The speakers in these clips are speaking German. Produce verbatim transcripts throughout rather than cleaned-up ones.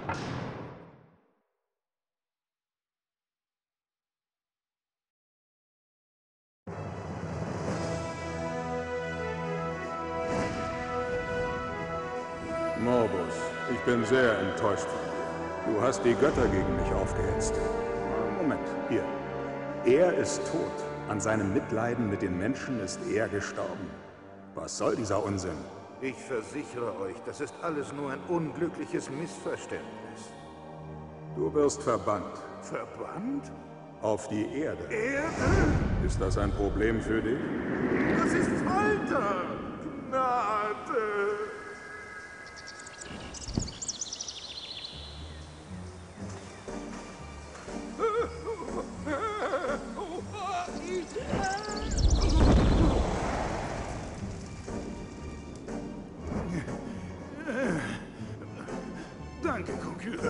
Morbus, ich bin sehr enttäuscht von dir. Du hast die Götter gegen mich aufgehetzt. Moment, hier. Er ist tot. An seinem Mitleiden mit den Menschen ist er gestorben. Was soll dieser Unsinn? Ich versichere euch, das ist alles nur ein unglückliches Missverständnis. Du wirst verbannt. Verbannt? Auf die Erde. Erde? Ist das ein Problem für dich? Das ist Folter! Gnade! Danke, Concure.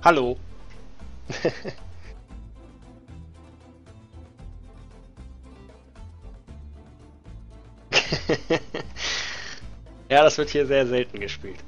Hallo. Ja, das wird hier sehr selten gespielt.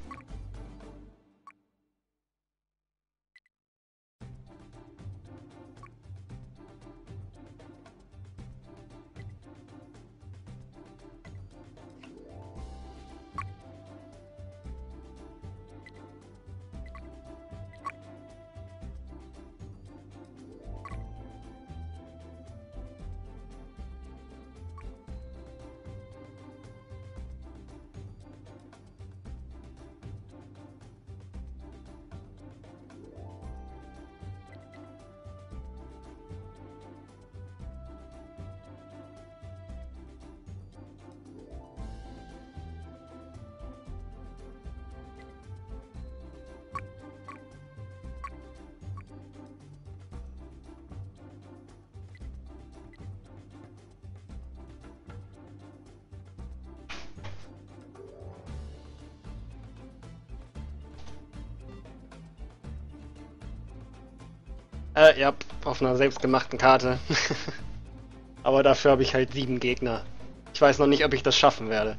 Äh, ja, auf einer selbstgemachten Karte. Aber dafür habe ich halt sieben Gegner. Ich weiß noch nicht, ob ich das schaffen werde.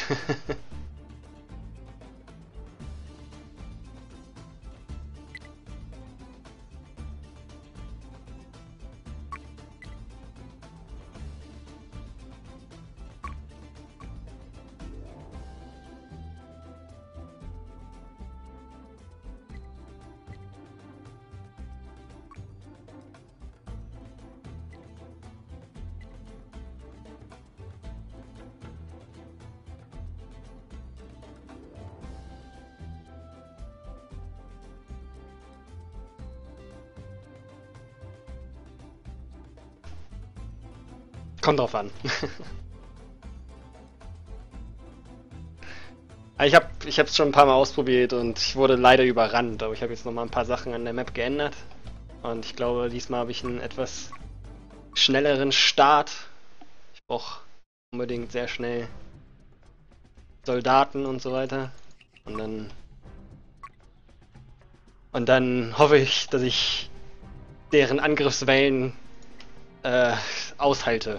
Kommt drauf an. Ich habe ich es schon ein paar Mal ausprobiert und ich wurde leider überrannt, aber ich habe jetzt noch mal ein paar Sachen an der Map geändert. Und ich glaube, diesmal habe ich einen etwas schnelleren Start. Ich brauche unbedingt sehr schnell Soldaten und so weiter. Und dann und dann hoffe ich, dass ich deren Angriffswellen äh, aushalte.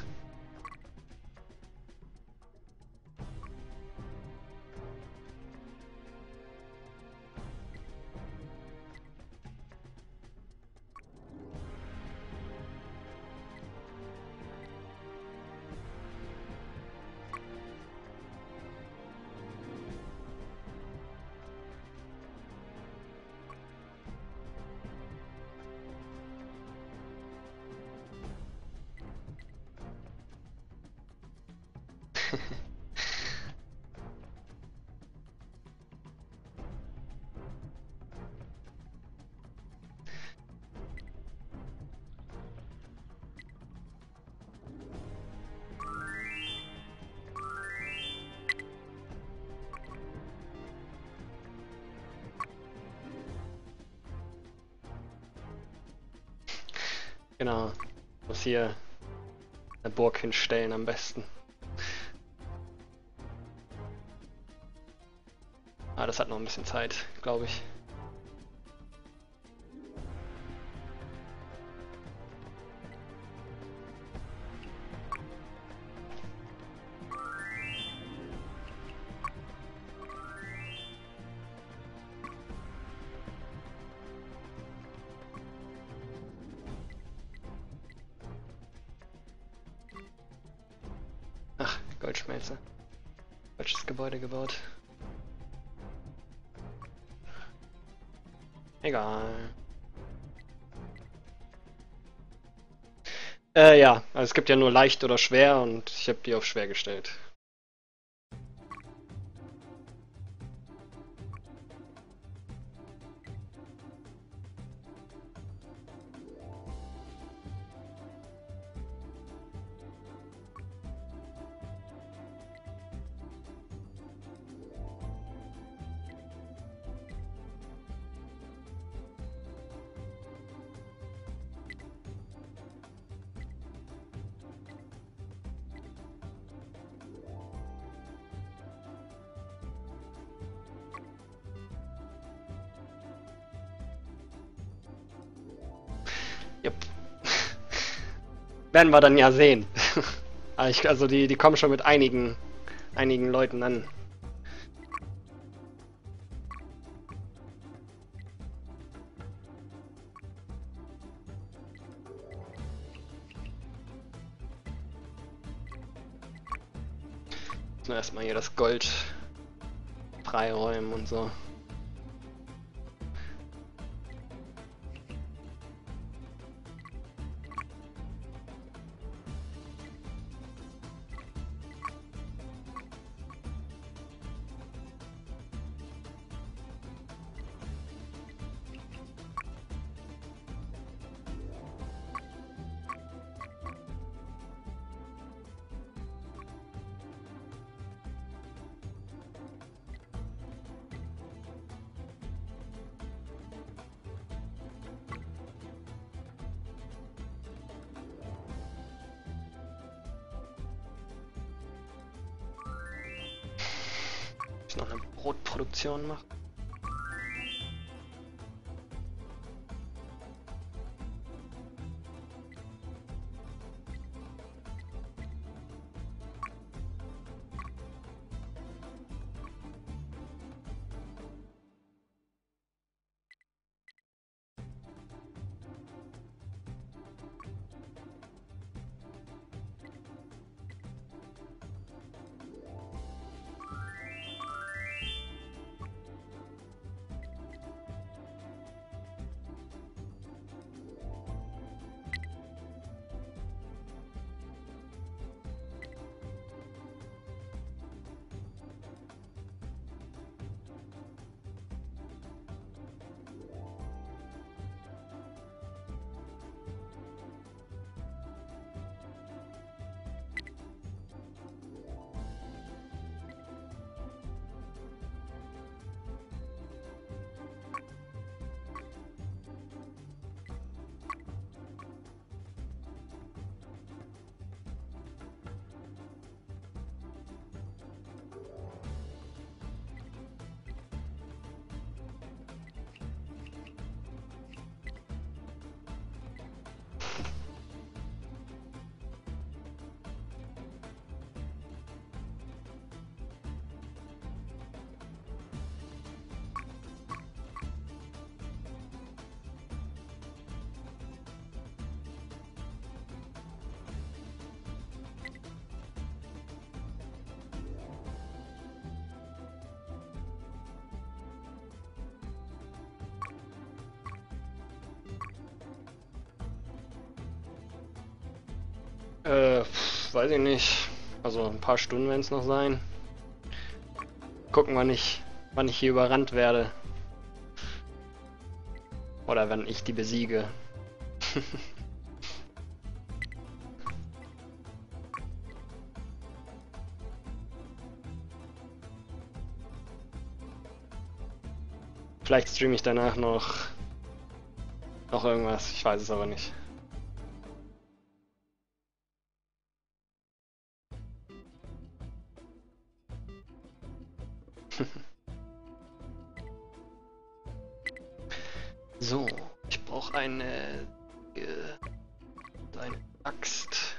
Genau. Muss hier eine Burg hinstellen am besten. Ah, das hat noch ein bisschen Zeit, glaube ich. Ach, Goldschmelze. Falsches Gebäude gebaut. Egal. Äh, ja, also es gibt ja nur leicht oder schwer und ich habe die auf schwer gestellt. werden wir dann ja sehen. Aber ich, also die, die kommen schon mit einigen, einigen Leuten an. Nur erstmal hier das Gold freiräumen und so. Ich noch eine Brotproduktion mache. Äh, pf, weiß ich nicht. Also ein paar Stunden werden es noch sein. Gucken, wann ich, wann ich hier überrannt werde. Oder wann ich die besiege. Vielleicht streame ich danach noch noch irgendwas. Ich weiß es aber nicht. So, ich brauche eine, äh, eine Axt.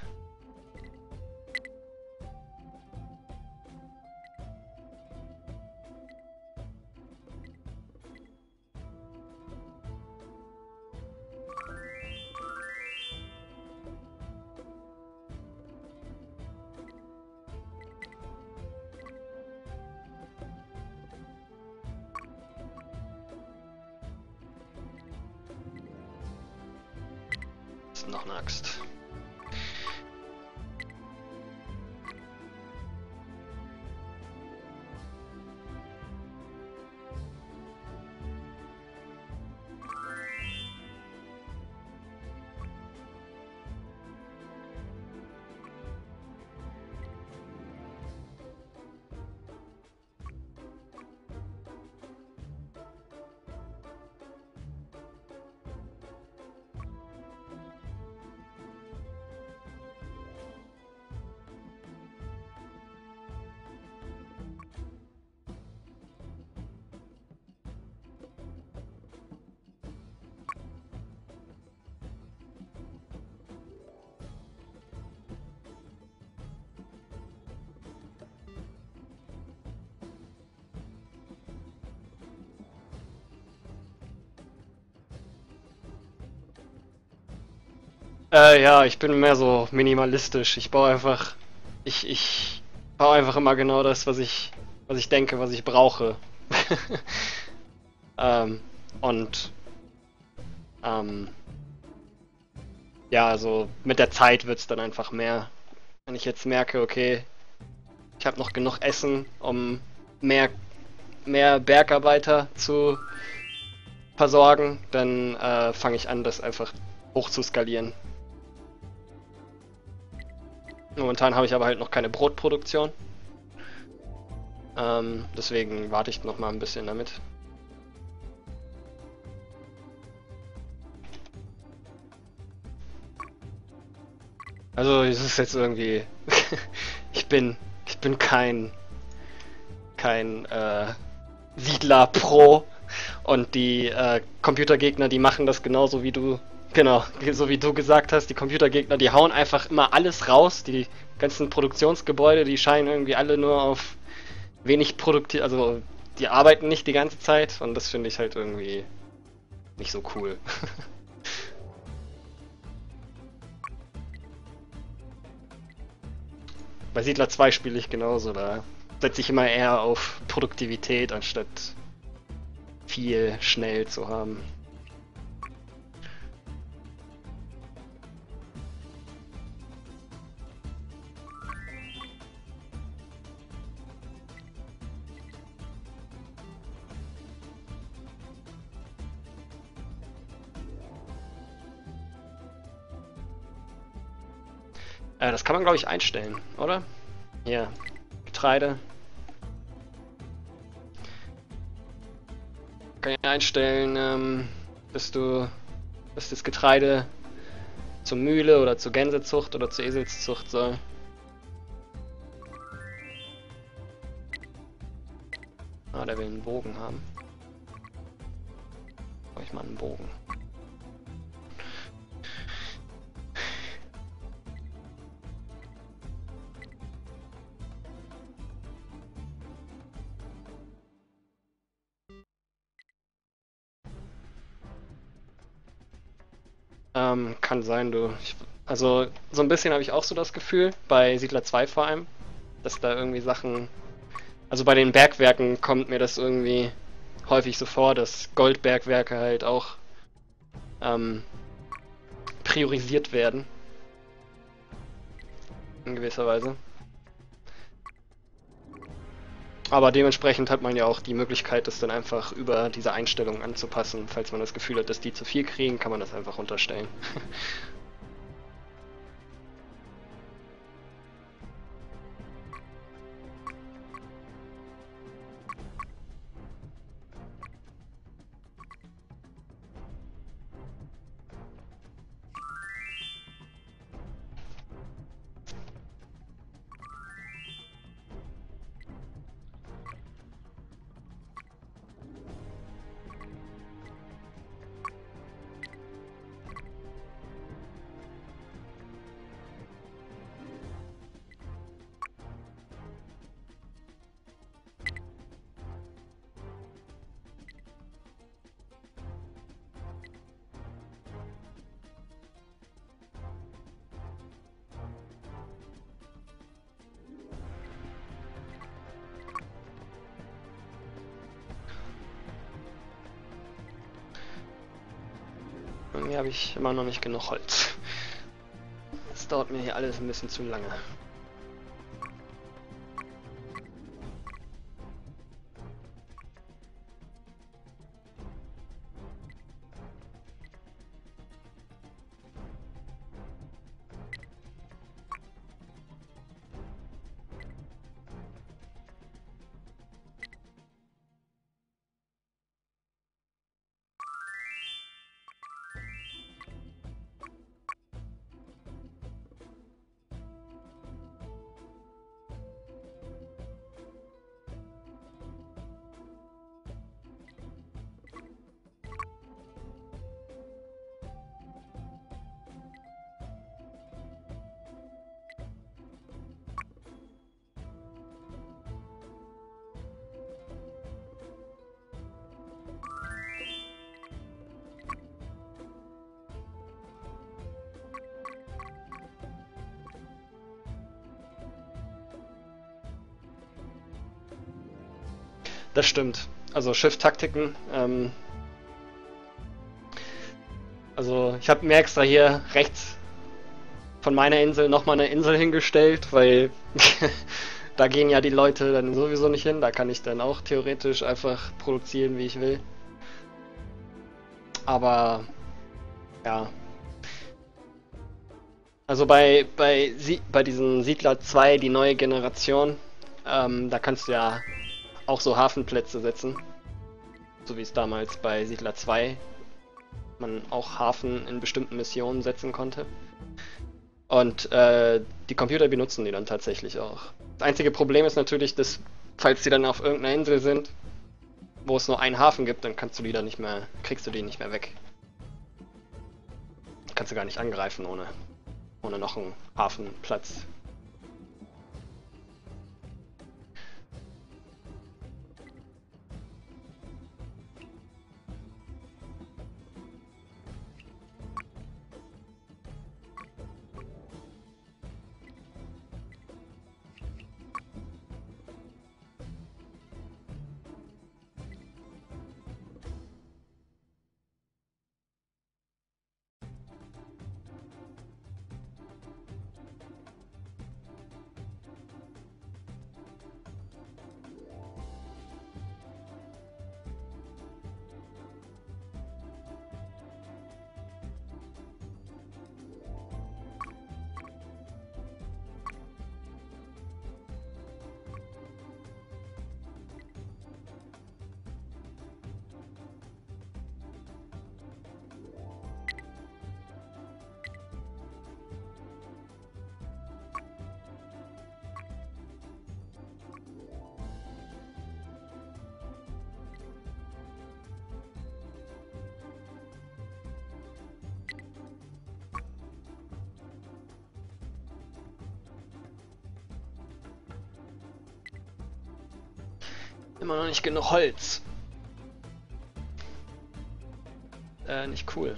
Noch eine Axt. Äh, ja, ich bin mehr so minimalistisch. Ich baue einfach, ich, ich baue einfach immer genau das, was ich, was ich denke, was ich brauche. ähm, und ähm, ja, also mit der Zeit wird es dann einfach mehr. Wenn ich jetzt merke, okay, ich habe noch genug Essen, um mehr, mehr Bergarbeiter zu versorgen, dann äh, fange ich an, das einfach hoch zu skalieren. Momentan habe ich aber halt noch keine Brotproduktion. Ähm, deswegen warte ich noch mal ein bisschen damit. Also es ist jetzt irgendwie, ich bin, ich bin kein, kein äh, Siedler Pro und die äh, Computergegner, die machen das genauso wie du, genau, so wie du gesagt hast. Die Computergegner, die hauen einfach immer alles raus. Die ganzen Produktionsgebäude, die scheinen irgendwie alle nur auf wenig produktiv, also die arbeiten nicht die ganze Zeit und das finde ich halt irgendwie nicht so cool. Bei Siedler zwei spiele ich genauso, da setze ich immer eher auf Produktivität, anstatt viel schnell zu haben. Äh, das kann man, glaube ich, einstellen, oder? Hier, Getreide. Kann ich einstellen, ähm, dass du, dass das Getreide zur Mühle oder zur Gänsezucht oder zur Eselszucht soll. Ah, der will einen Bogen haben. Brauche ich mal einen Bogen. Ähm, kann sein, du. Ich, also, so ein bisschen habe ich auch so das Gefühl, bei Siedler zwei vor allem, dass da irgendwie Sachen. Also bei den Bergwerken kommt mir das irgendwie häufig so vor, dass Goldbergwerke halt auch ähm, priorisiert werden. In gewisser Weise. Aber dementsprechend hat man ja auch die Möglichkeit, das dann einfach über diese Einstellungen anzupassen. Falls man das Gefühl hat, dass die zu viel kriegen, kann man das einfach runterstellen. Irgendwie habe ich immer noch nicht genug Holz. Das dauert mir hier alles ein bisschen zu lange. Das stimmt. Also Schifftaktiken. Ähm, also ich habe mir extra hier rechts von meiner Insel nochmal eine Insel hingestellt, weil da gehen ja die Leute dann sowieso nicht hin. Da kann ich dann auch theoretisch einfach produzieren, wie ich will. Aber ja. Also bei, bei, Sie bei diesen Siedler zwei, die neue Generation, ähm, da kannst du ja auch so Hafenplätze setzen. So wie es damals bei Siedler zwei man auch Hafen in bestimmten Missionen setzen konnte. Und äh, die Computer benutzen die dann tatsächlich auch. Das einzige Problem ist natürlich, dass, falls die dann auf irgendeiner Insel sind, wo es nur einen Hafen gibt, dann kannst du die dann nicht mehr, kriegst du die nicht mehr weg. Kannst du gar nicht angreifen ohne, ohne noch einen Hafenplatz. Immer noch nicht genug Holz. Äh, nicht cool.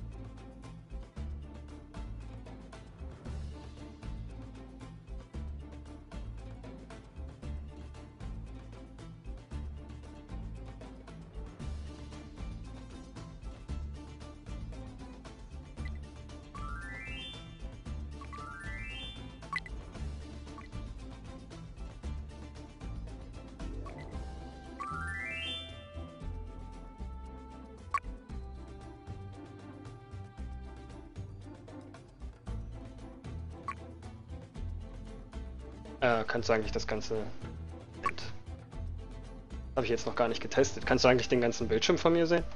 Äh, kannst du eigentlich das ganze... Habe ich jetzt noch gar nicht getestet. Kannst du eigentlich den ganzen Bildschirm von mir sehen?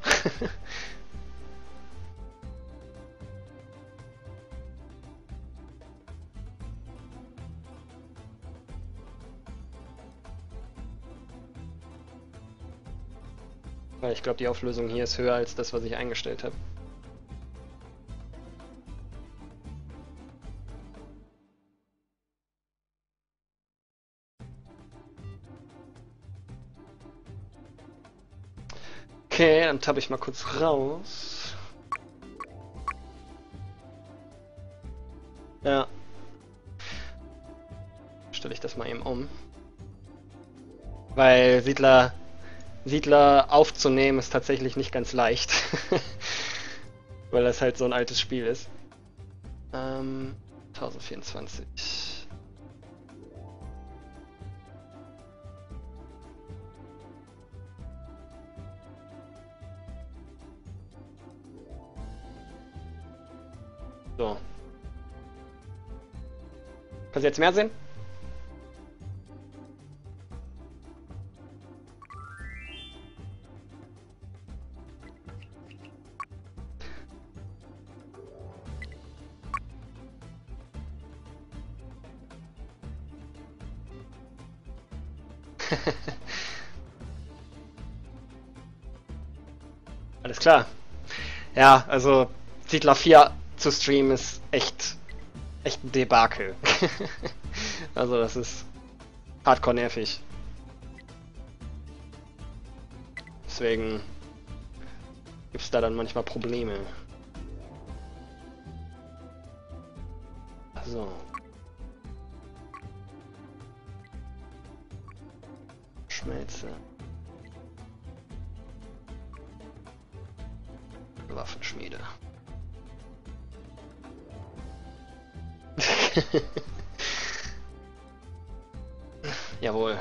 Weil ich glaube, die Auflösung hier ist höher als das, was ich eingestellt habe. Okay, dann tappe ich mal kurz raus. Ja. Stelle ich das mal eben um. Weil Siedler, Siedler aufzunehmen ist tatsächlich nicht ganz leicht. Weil das halt so ein altes Spiel ist. Ähm, tausendvierundzwanzig. So. Kannst du jetzt mehr sehen? Alles klar. Ja, also Siedler vier zu streamen ist echt, echt ein Debakel. Also das ist hardcore nervig. Deswegen gibt es da dann manchmal Probleme. So. Schmelze. Waffenschmiede. Jawohl.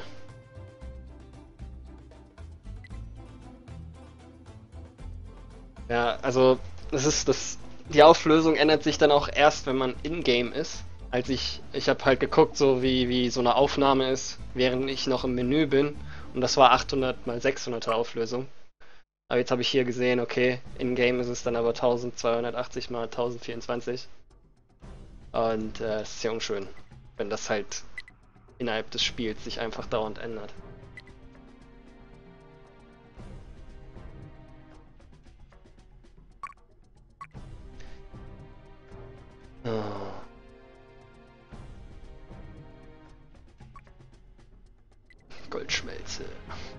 Ja, also das ist das. Die Auflösung ändert sich dann auch erst, wenn man in-game ist. Als ich, ich habe halt geguckt, so wie, wie so eine Aufnahme ist, während ich noch im Menü bin. Und das war achthundert mal sechshunderter Auflösung. Aber jetzt habe ich hier gesehen, okay, in-game ist es dann aber zwölfhundertachtzig mal tausendvierundzwanzig. Und äh, es ist ja unschön, wenn das halt innerhalb des Spiels sich einfach dauernd ändert. Oh. Goldschmelze.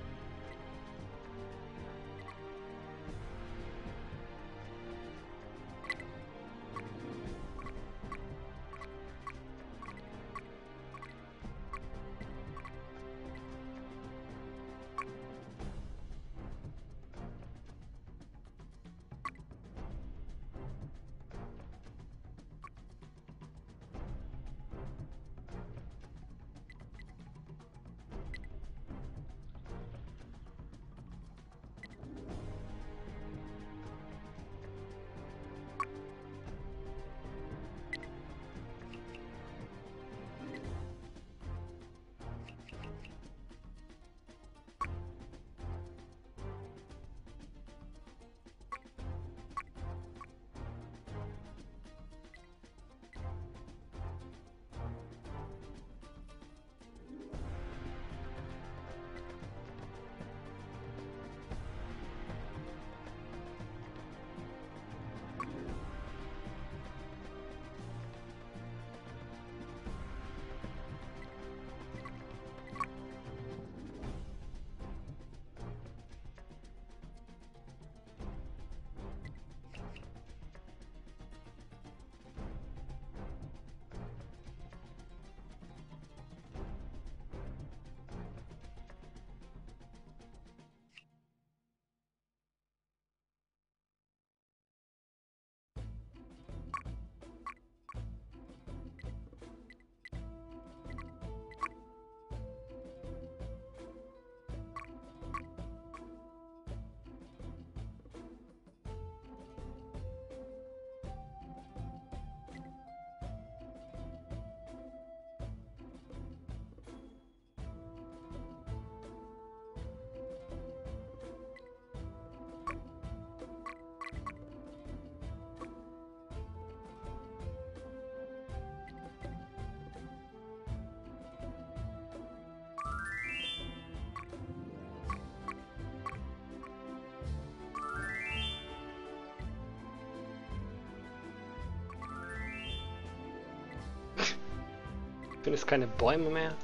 Findest keine Bäume mehr?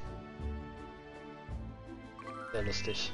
Sehr lustig.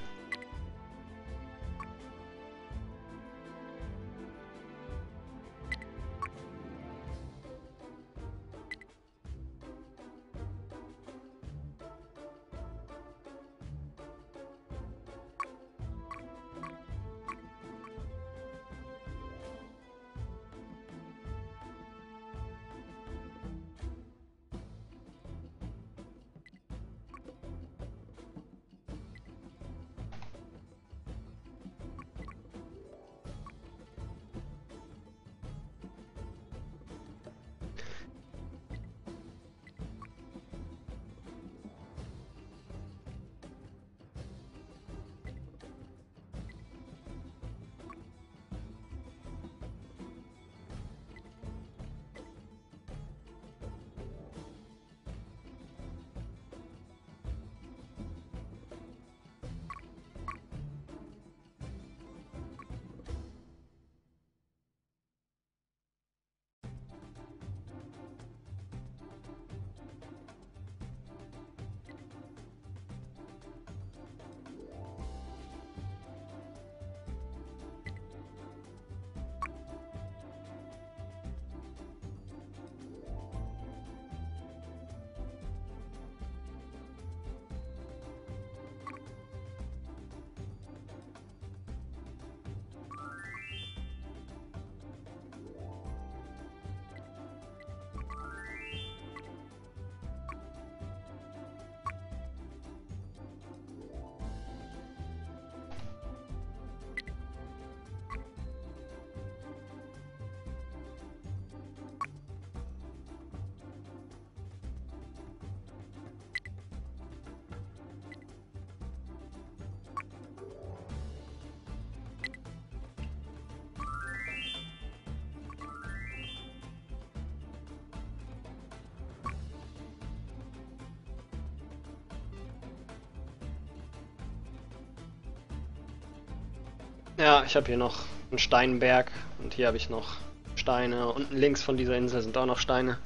Ja, ich habe hier noch einen Steinberg und hier habe ich noch Steine. Unten links von dieser Insel sind auch noch Steine.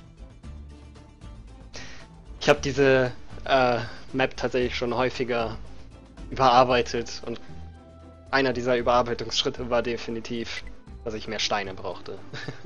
Ich habe diese äh, Map tatsächlich schon häufiger überarbeitet und einer dieser Überarbeitungsschritte war definitiv, dass ich mehr Steine brauchte.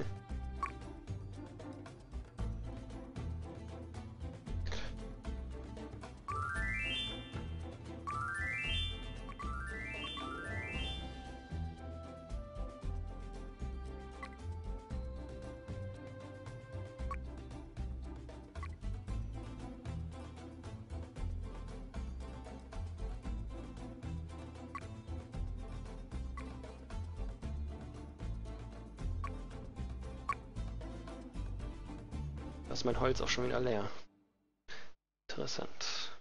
Da ist mein Holz auch schon wieder leer. Interessant.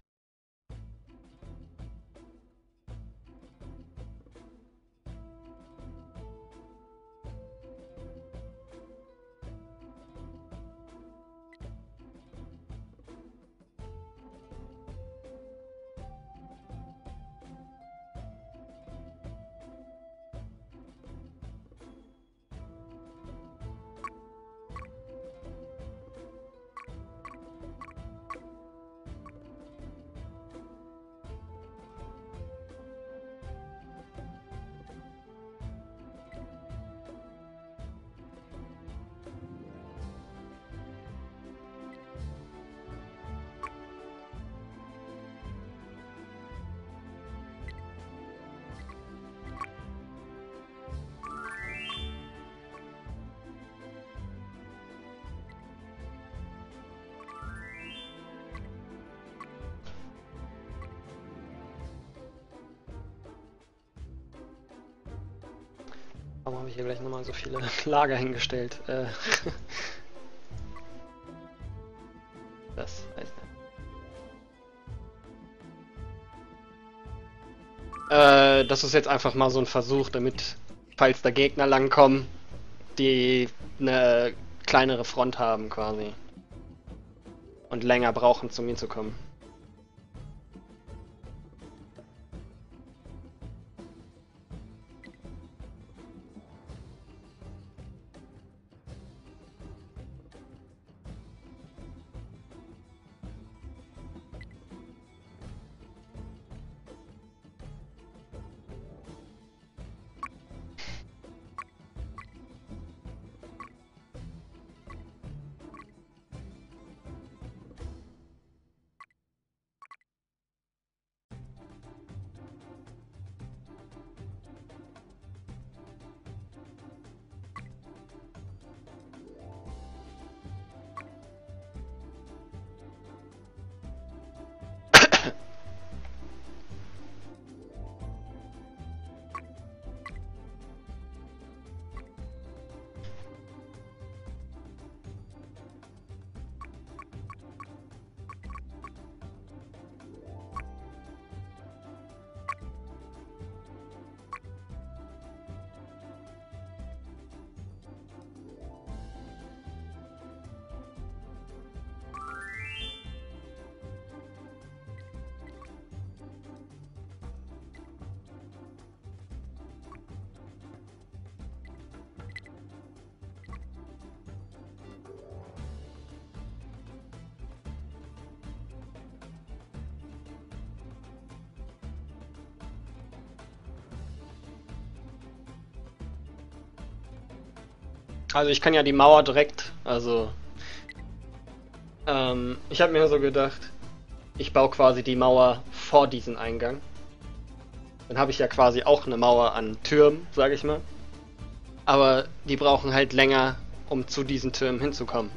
Warum habe ich hier gleich nochmal so viele Lager hingestellt? Äh das heißt äh, das ist jetzt einfach mal so ein Versuch, damit, falls da Gegner langkommen, die eine kleinere Front haben quasi. Und länger brauchen, zu mir zu kommen. Also ich kann ja die Mauer direkt, also ähm, ich habe mir so gedacht, ich baue quasi die Mauer vor diesen Eingang. Dann habe ich ja quasi auch eine Mauer an Türmen, sage ich mal. Aber die brauchen halt länger, um zu diesen Türmen hinzukommen.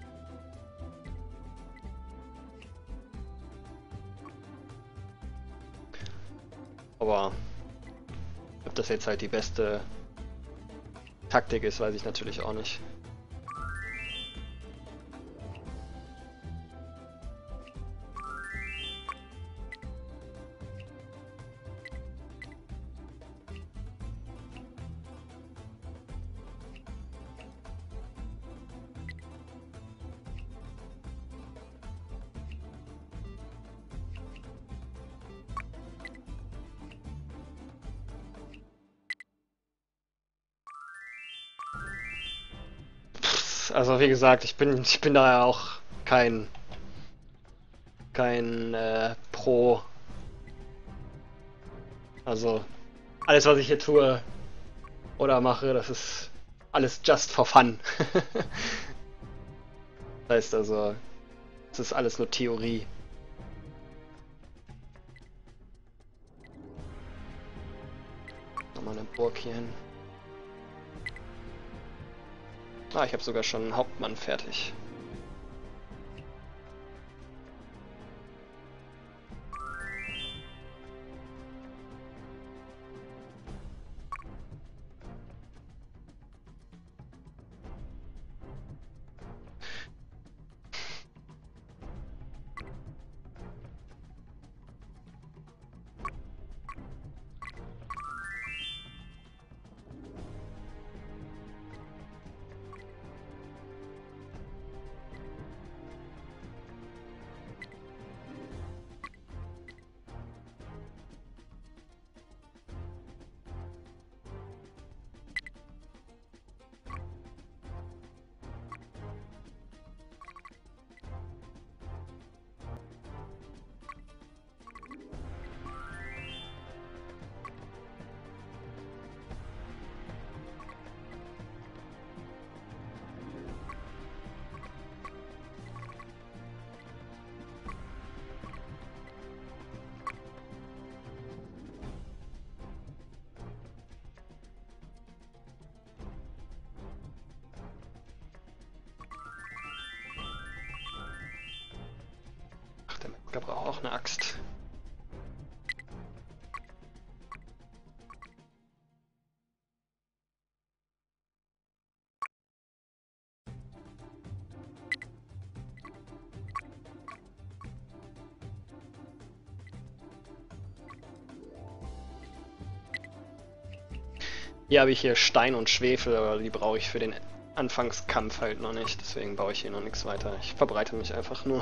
Aber ob das jetzt halt die beste Taktik ist, weiß ich natürlich auch nicht. Also wie gesagt, ich bin, ich bin da ja auch kein, kein äh, Pro. Also alles, was ich hier tue oder mache, das ist alles just for fun. Das heißt also, es ist alles nur Theorie. Nochmal eine Burg hier hin. Ah, ich habe sogar schon einen Hauptmann fertig. Ach, der Metzger braucht auch eine Axt. Hier habe ich hier Stein und Schwefel, aber die brauche ich für den Anfangskampf halt noch nicht. Deswegen baue ich hier noch nichts weiter. Ich verbreite mich einfach nur.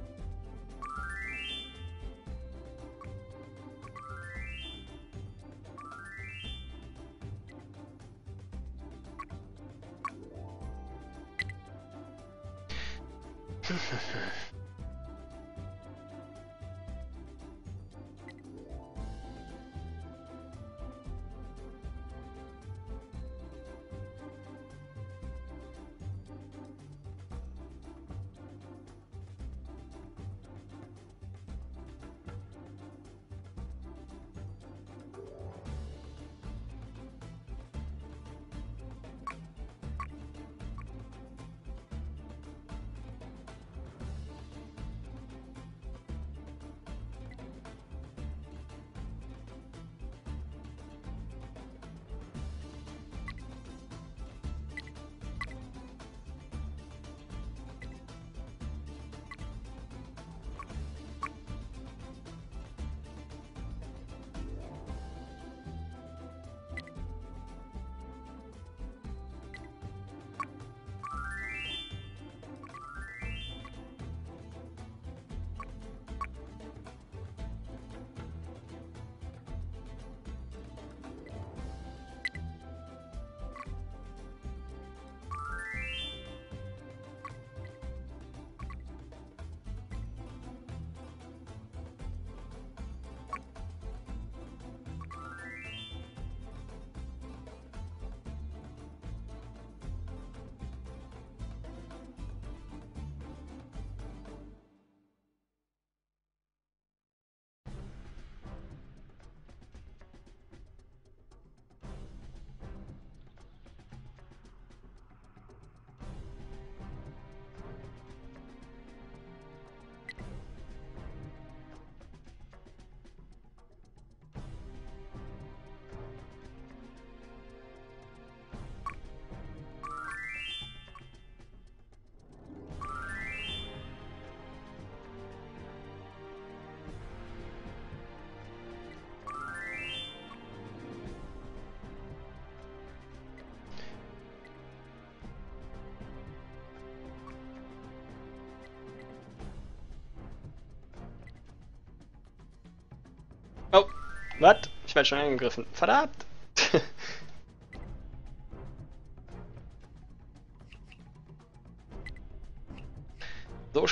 Oh, was? Ich werde schon angegriffen. Verdammt!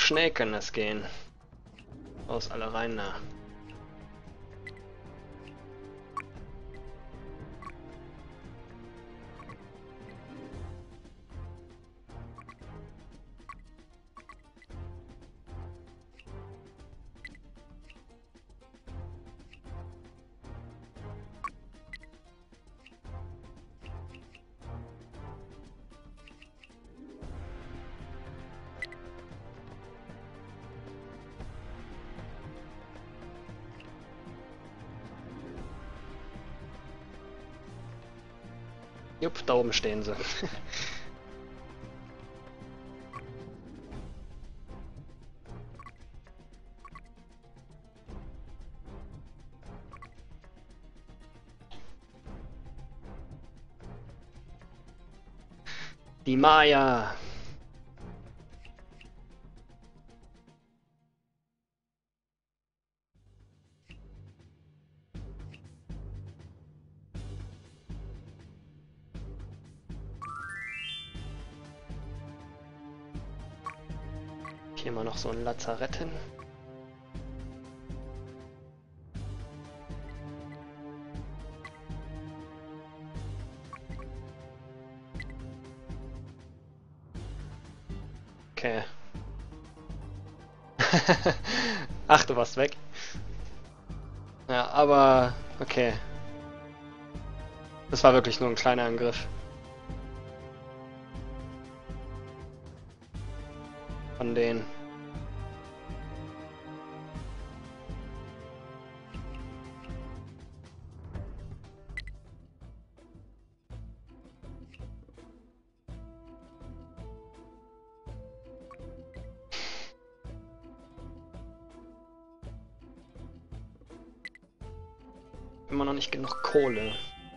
schnell kann das gehen. Aus alle rein da. Jupp, da oben stehen sie. Die Maya. Hier mal noch so ein Lazarett hin. Okay. Ach, du warst weg. Ja, aber okay. Das war wirklich nur ein kleiner Angriff. Von denen. Immer noch nicht genug Kohle.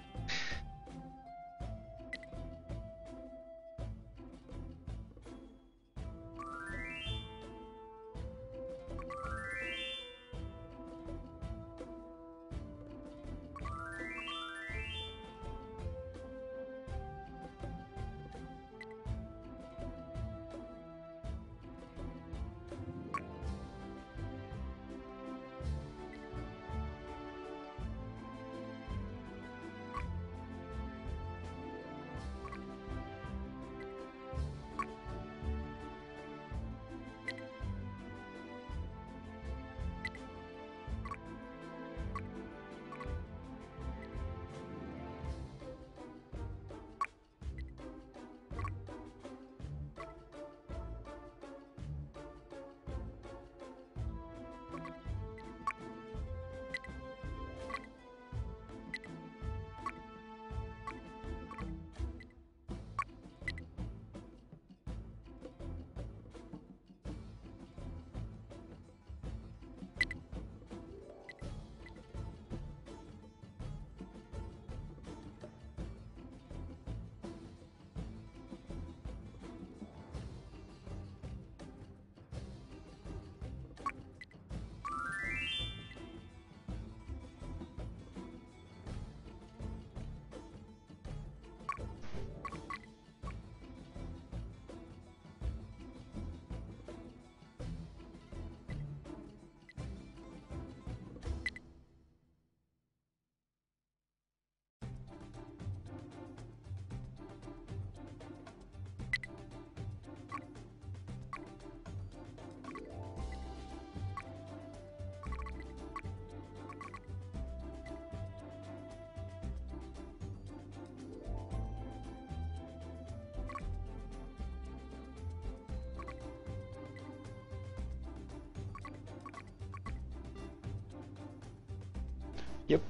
Jupp.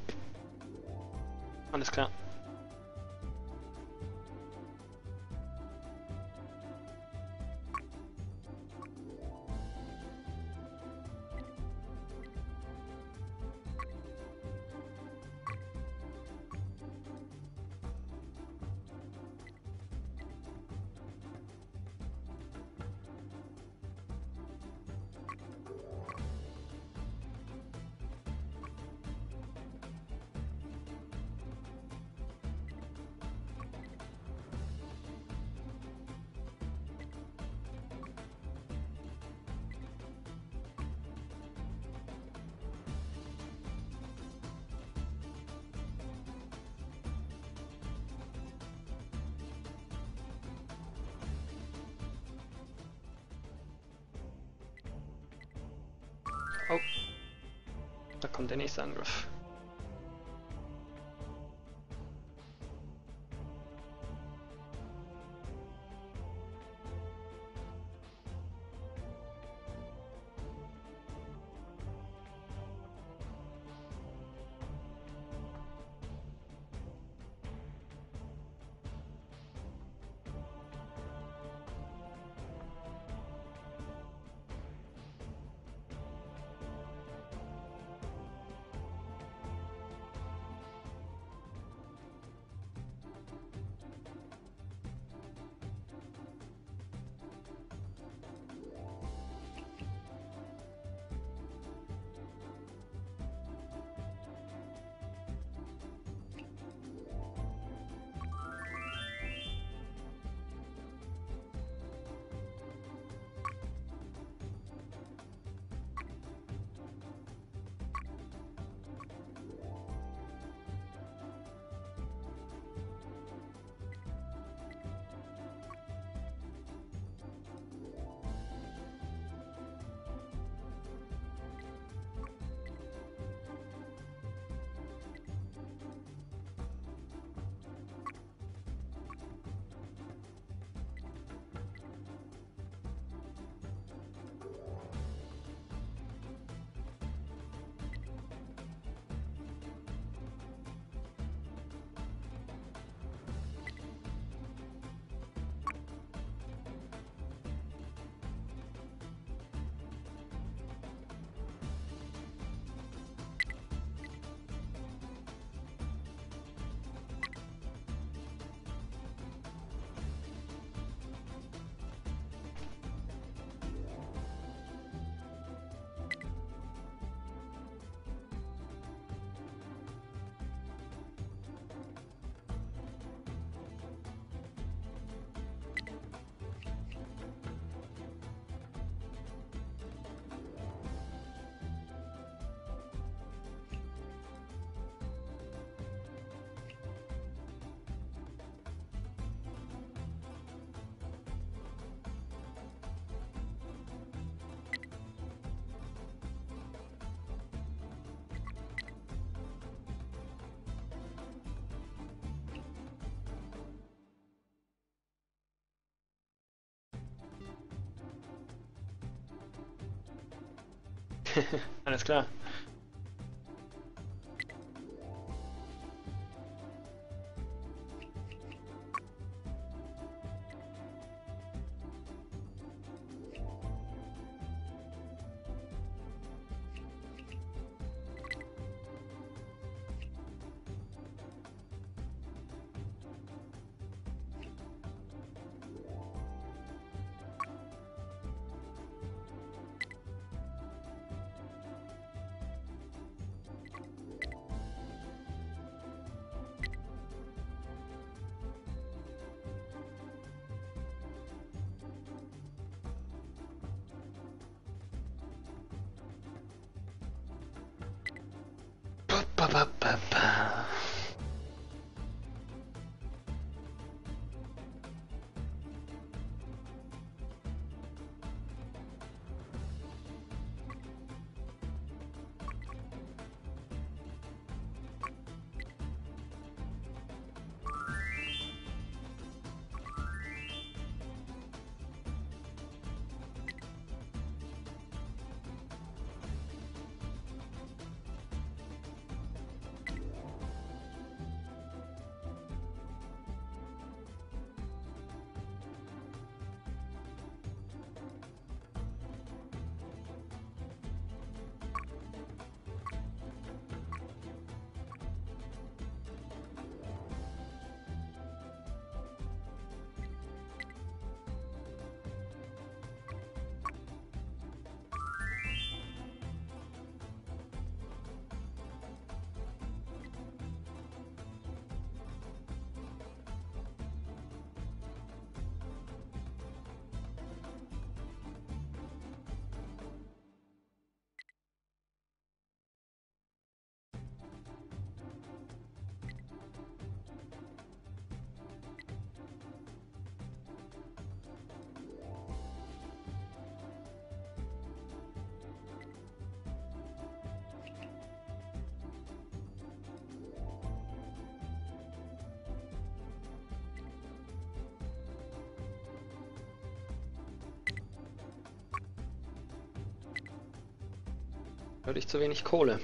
Alles klar. Oh. Da kommt der nächste Angriff. Alles klar. Würde ich zu wenig Kohle.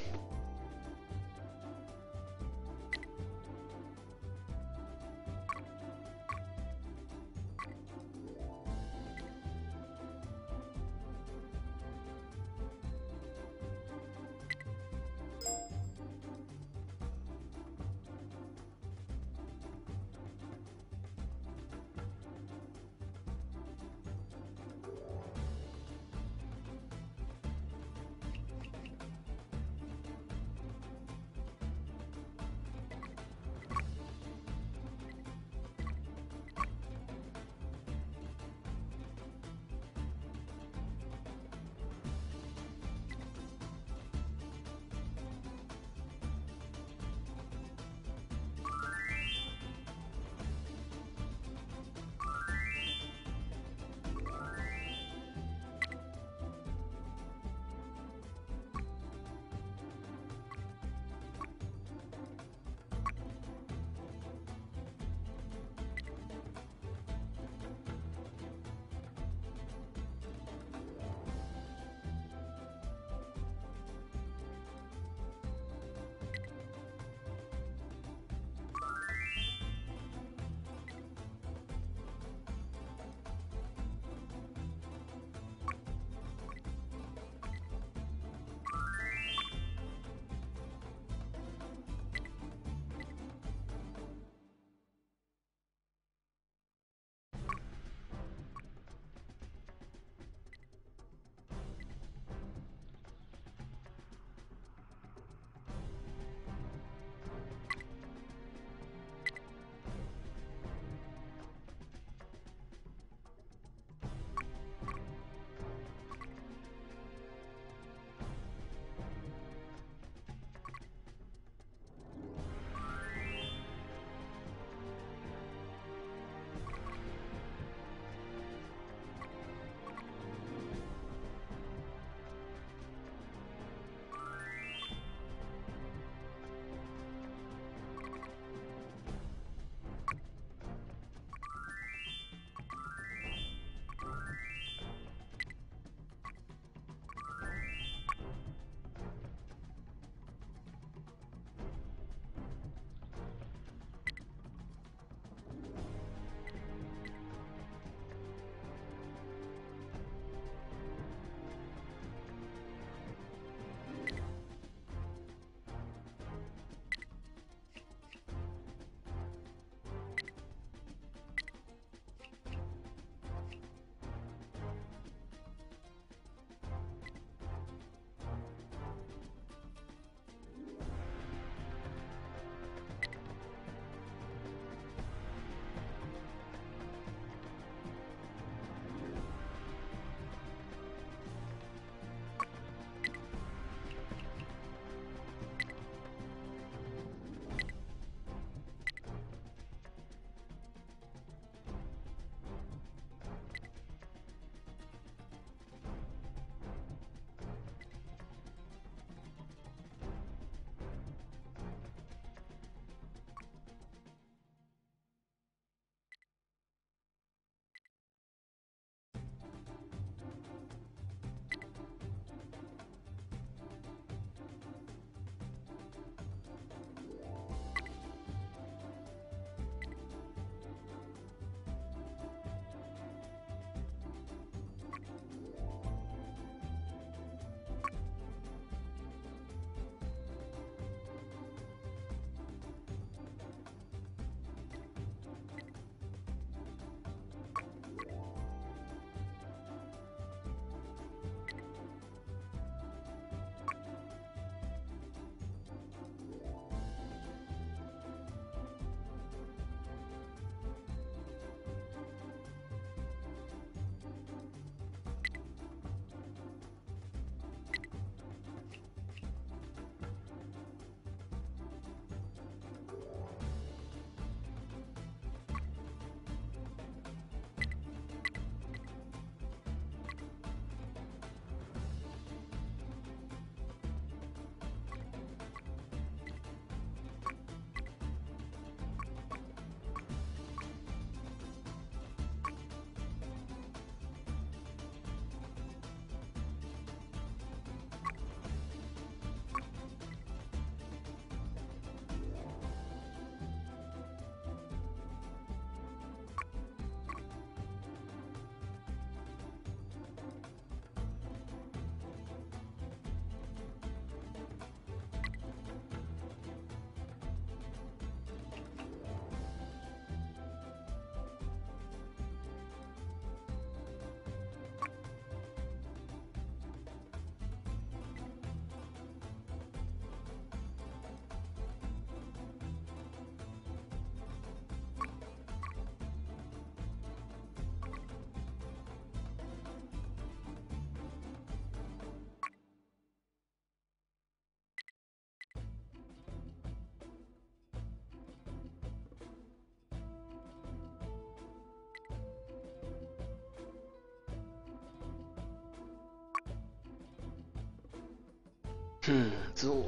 Hm, so.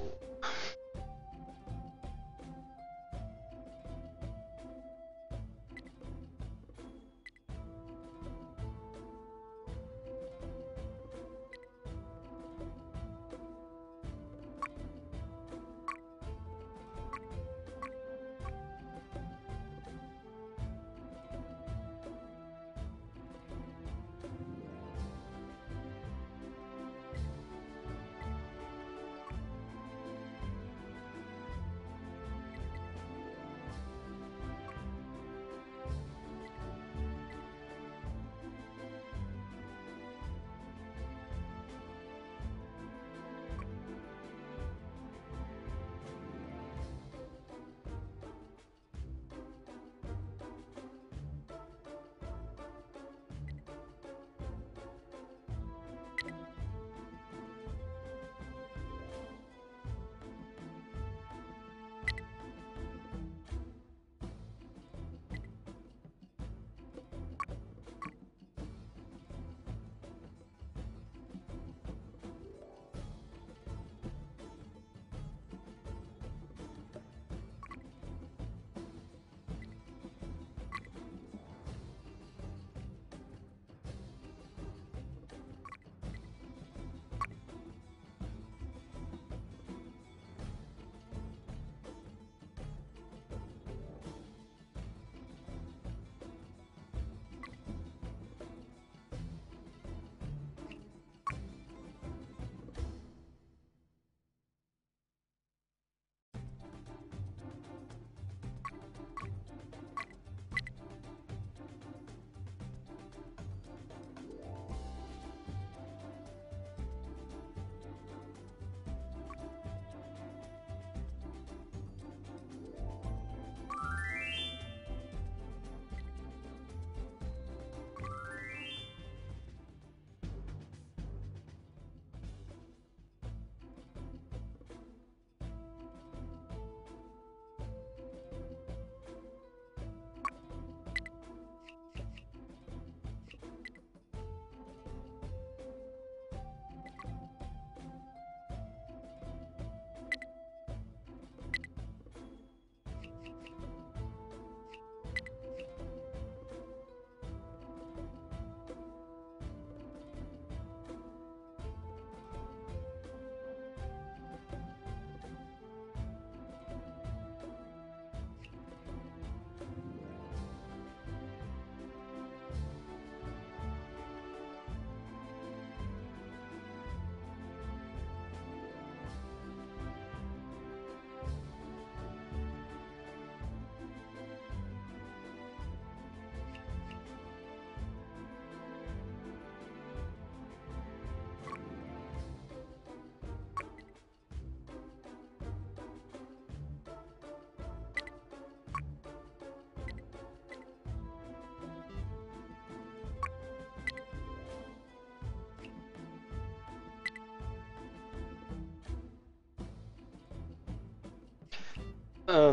Äh,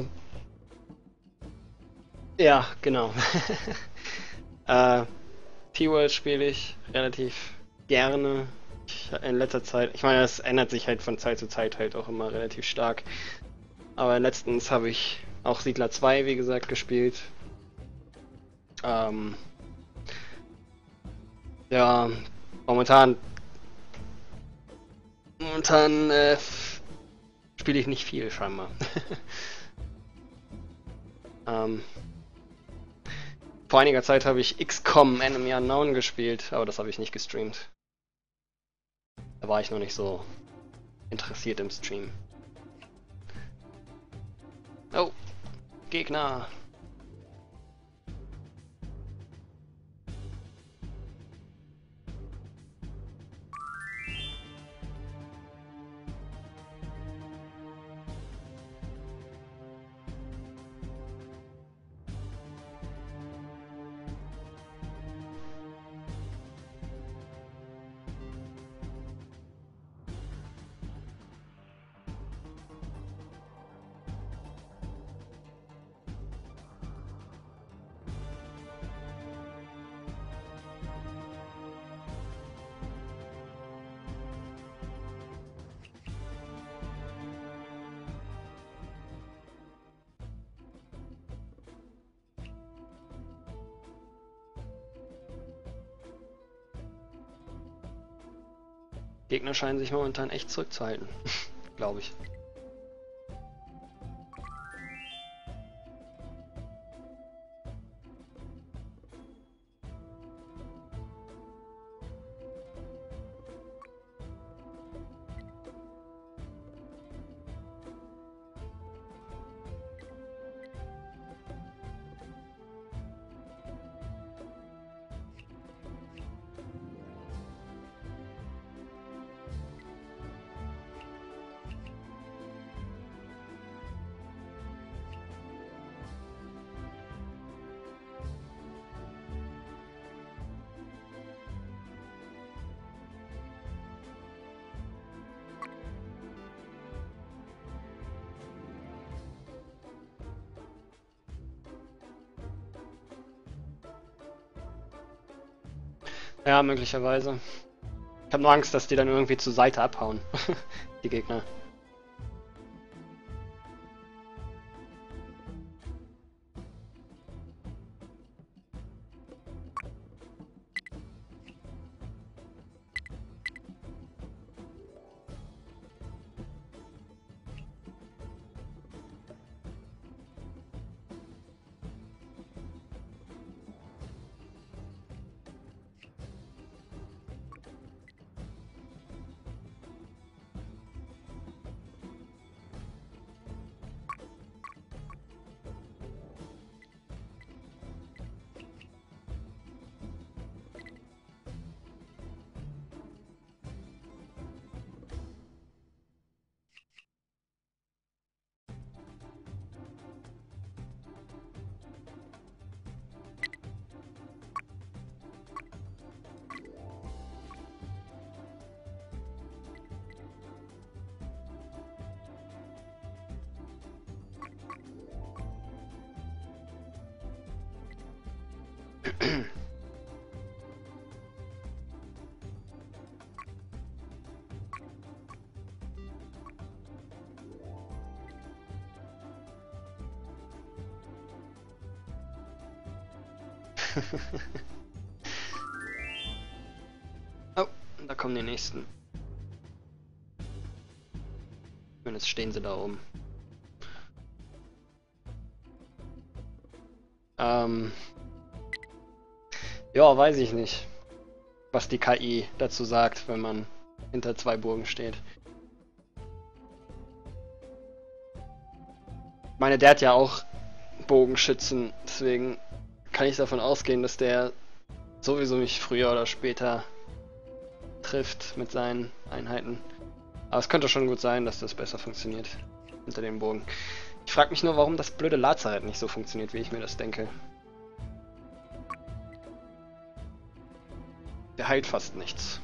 ja, genau. äh, T-World spiele ich relativ gerne. Ich, in letzter Zeit, ich meine, das ändert sich halt von Zeit zu Zeit halt auch immer relativ stark. Aber letztens habe ich auch Siedler zwei, wie gesagt, gespielt. Ähm, ja, momentan, momentan äh, spiele ich nicht viel, scheinbar. ähm, vor einiger Zeit habe ich X COM Enemy Unknown gespielt, aber das habe ich nicht gestreamt. Da war ich noch nicht so interessiert im Stream. Oh, Gegner. Gegner scheinen sich momentan echt zurückzuhalten. Glaube ich. Ja, möglicherweise. Ich habe nur Angst, dass die dann irgendwie zur Seite abhauen. Die Gegner. Oh, da kommen die nächsten. Und jetzt stehen sie da oben. Ähm. Ja, weiß ich nicht, was die K I dazu sagt, wenn man hinter zwei Burgen steht. Ich meine, der hat ja auch Bogenschützen, deswegen kann ich davon ausgehen, dass der sowieso mich früher oder später trifft mit seinen Einheiten. Aber es könnte schon gut sein, dass das besser funktioniert hinter dem Bogen. Ich frage mich nur, warum das blöde Lazarett nicht so funktioniert, wie ich mir das denke. Der heilt fast nichts.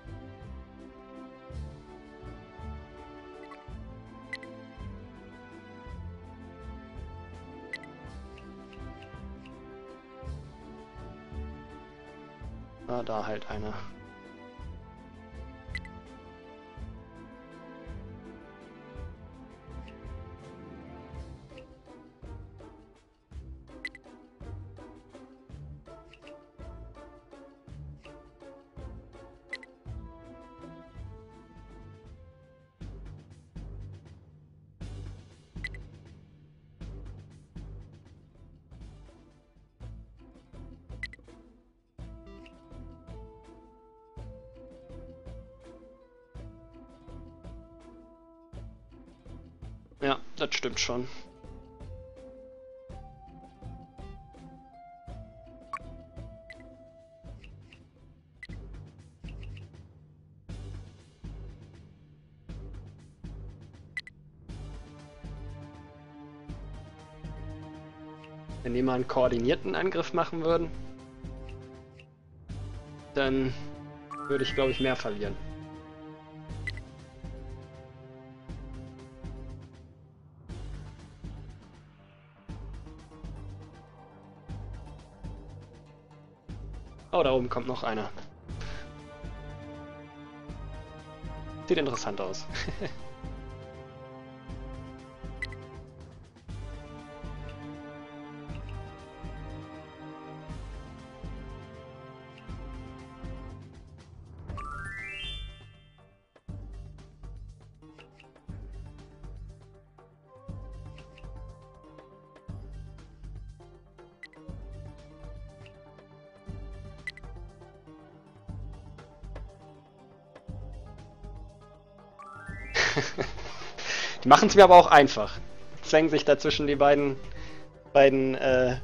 Ah, da halt einer. Ja, das stimmt schon. Wenn die mal einen koordinierten Angriff machen würden, dann würde ich, glaube ich, mehr verlieren. Oh, da oben kommt noch einer. Sieht interessant aus. Die machen es mir aber auch einfach. Zwängen sich da zwischen die beiden, beiden, äh...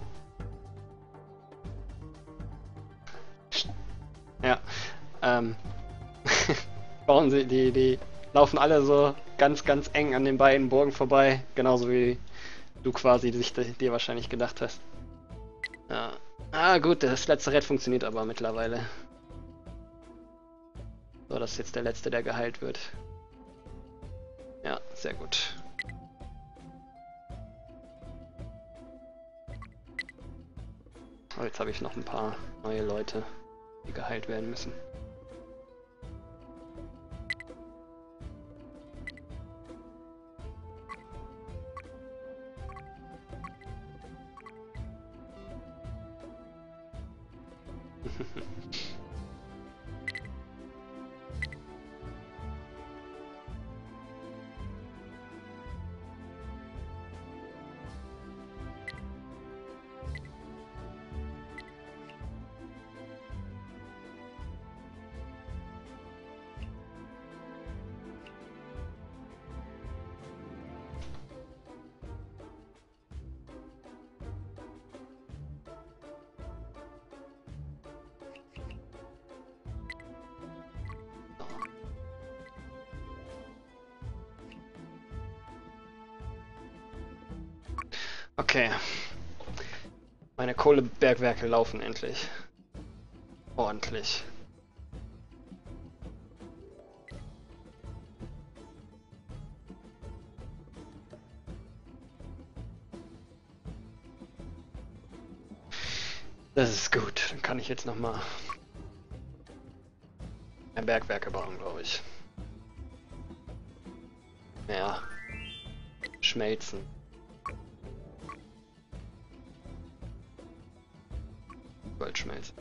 ja, ähm... bauen sie, die, die laufen alle so ganz, ganz eng an den beiden Burgen vorbei, genauso wie du quasi sich dir wahrscheinlich gedacht hast. Ja. Ah gut, das letzte Red funktioniert aber mittlerweile. So, das ist jetzt der letzte, der geheilt wird. Ja, sehr gut. Oh, jetzt habe ich noch ein paar neue Leute, die geheilt werden müssen. Okay. Meine Kohlebergwerke laufen endlich. Ordentlich. Das ist gut. Dann kann ich jetzt noch mal mehr Bergwerke bauen, glaube ich. Ja. Schmelzen. Goldschmelz.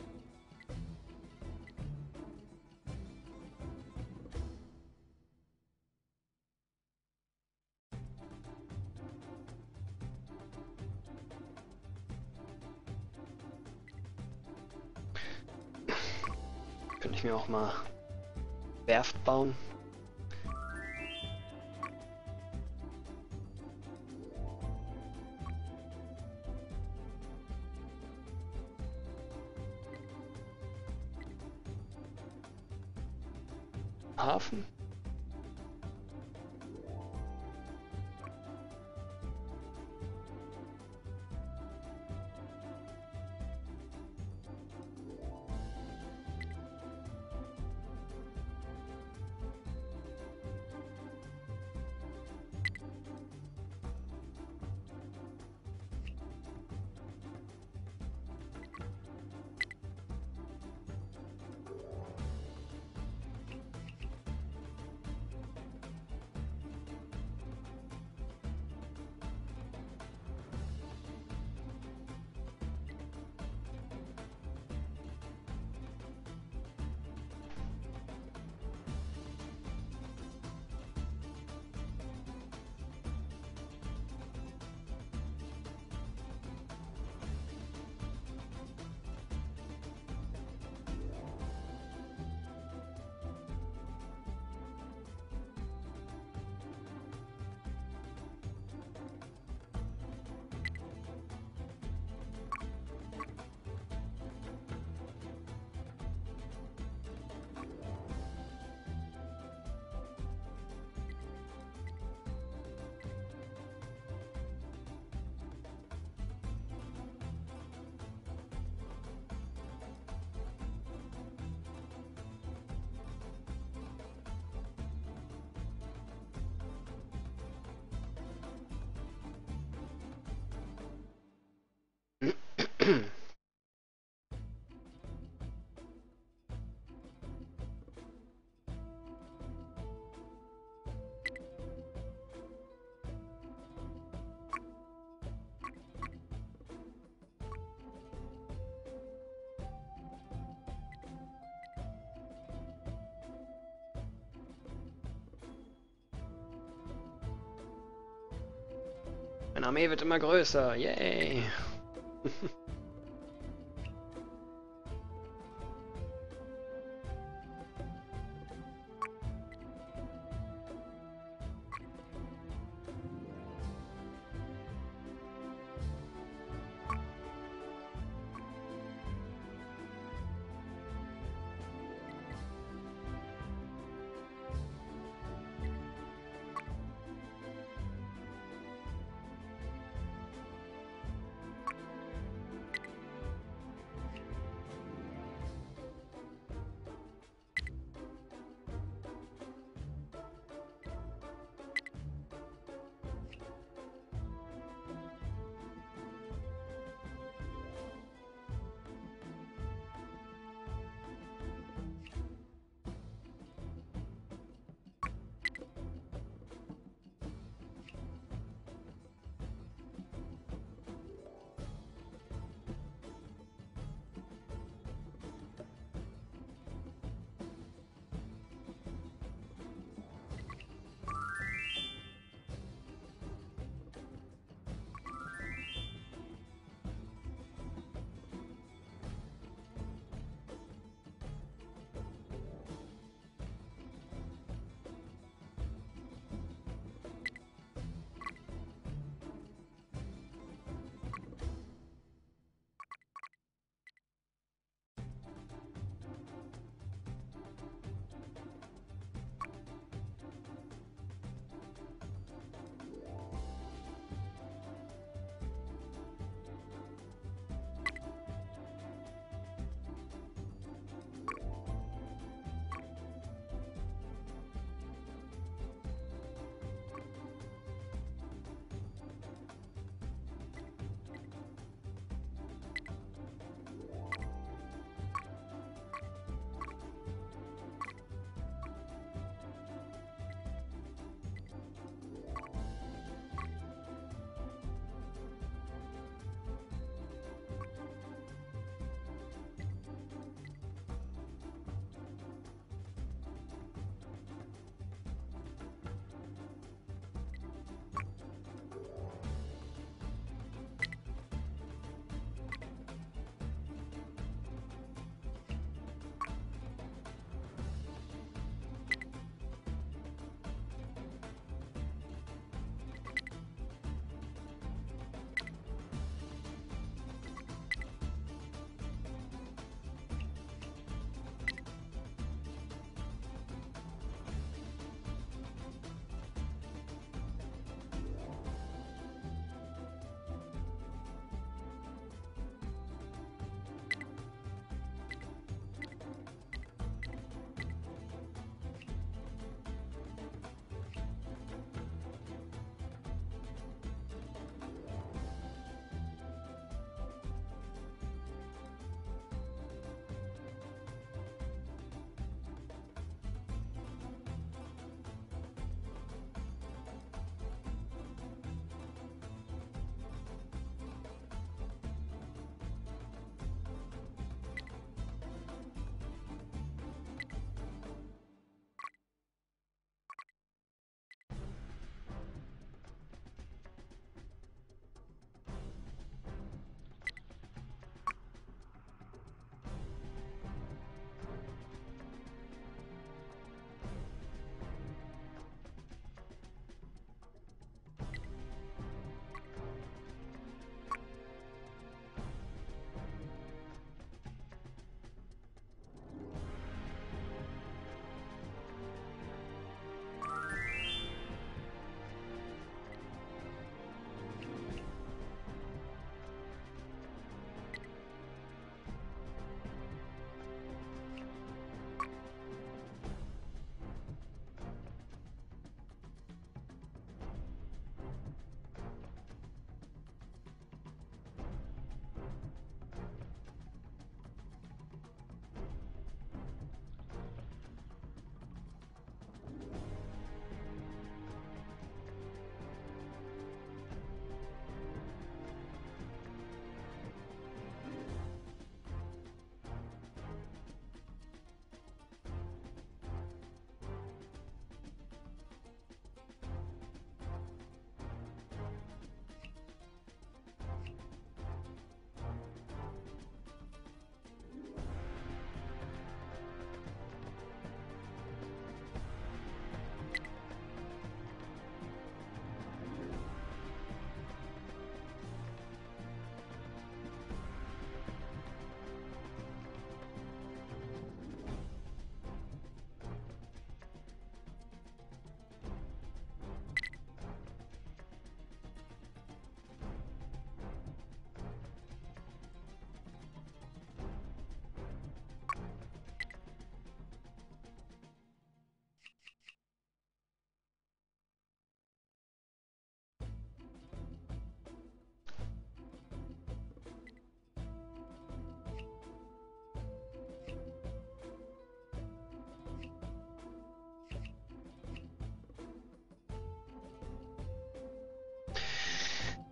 Könnte ich mir auch mal Werft bauen. Hafen? Meine Armee wird immer größer, yay!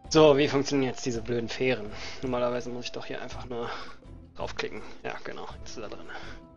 So, wie funktionieren jetzt diese blöden Fähren? Normalerweise muss ich doch hier einfach nur draufklicken. Ja, genau, jetzt ist er drin.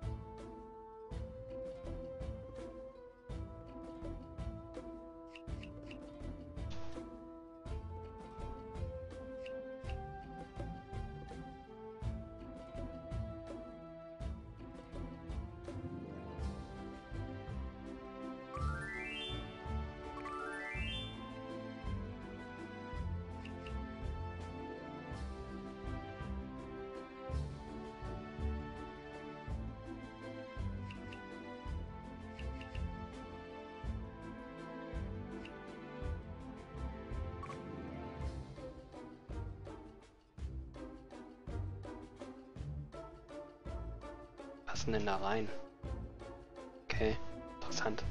Was denn da rein? Okay, interessant.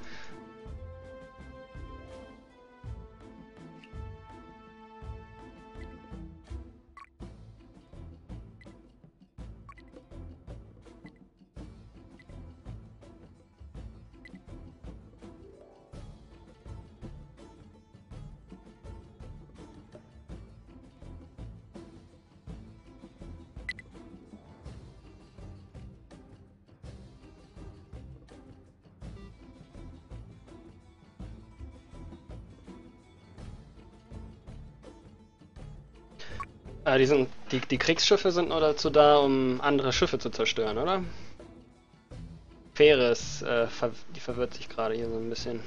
Äh, die, sind, die, die Kriegsschiffe sind nur dazu da, um andere Schiffe zu zerstören, oder? Fähre ist, äh, ver die verwirrt sich gerade hier so ein bisschen.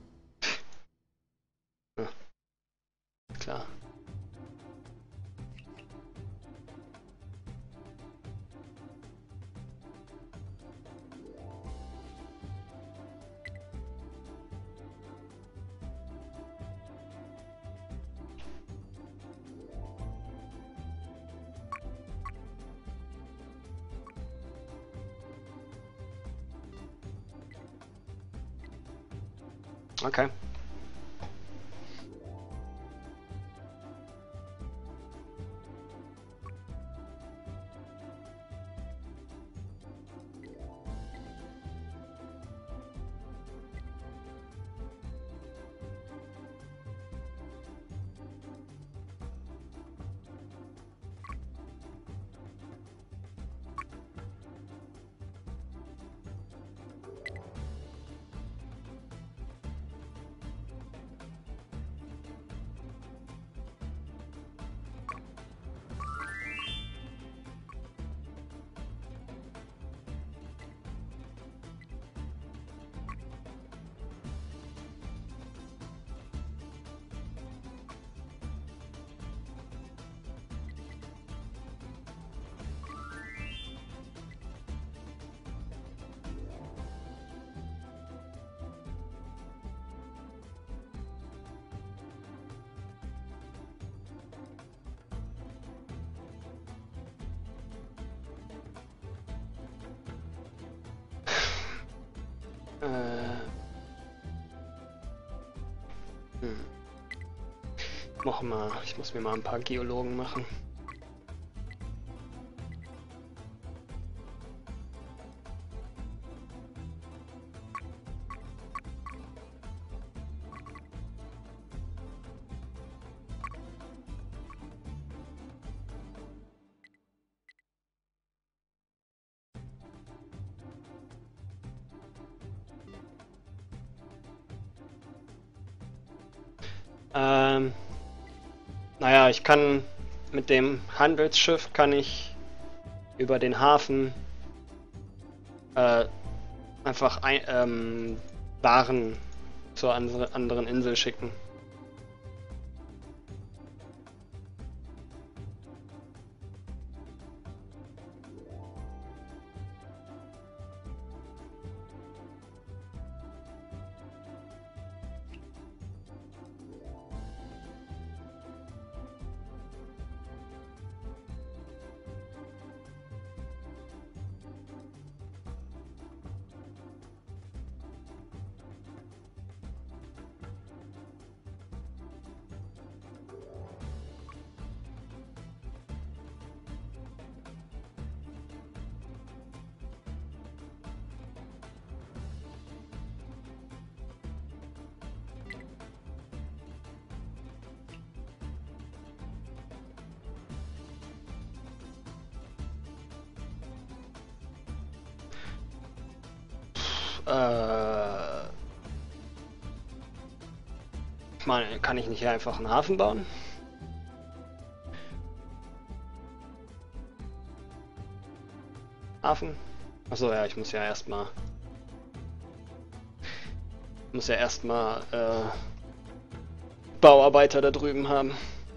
Ja, klar. Okay. Äh. Hm. Mach mal, ich muss mir mal ein paar Geologen machen. Ähm, naja, ich kann mit dem Handelsschiff kann ich über den Hafen äh, einfach ein, ähm, Waren zur andere, anderen Insel schicken. Äh, ich meine, kann ich nicht hier einfach einen Hafen bauen? Hafen? Achso, ja, ich muss ja erstmal. Muss ja erstmal äh, Bauarbeiter da drüben haben.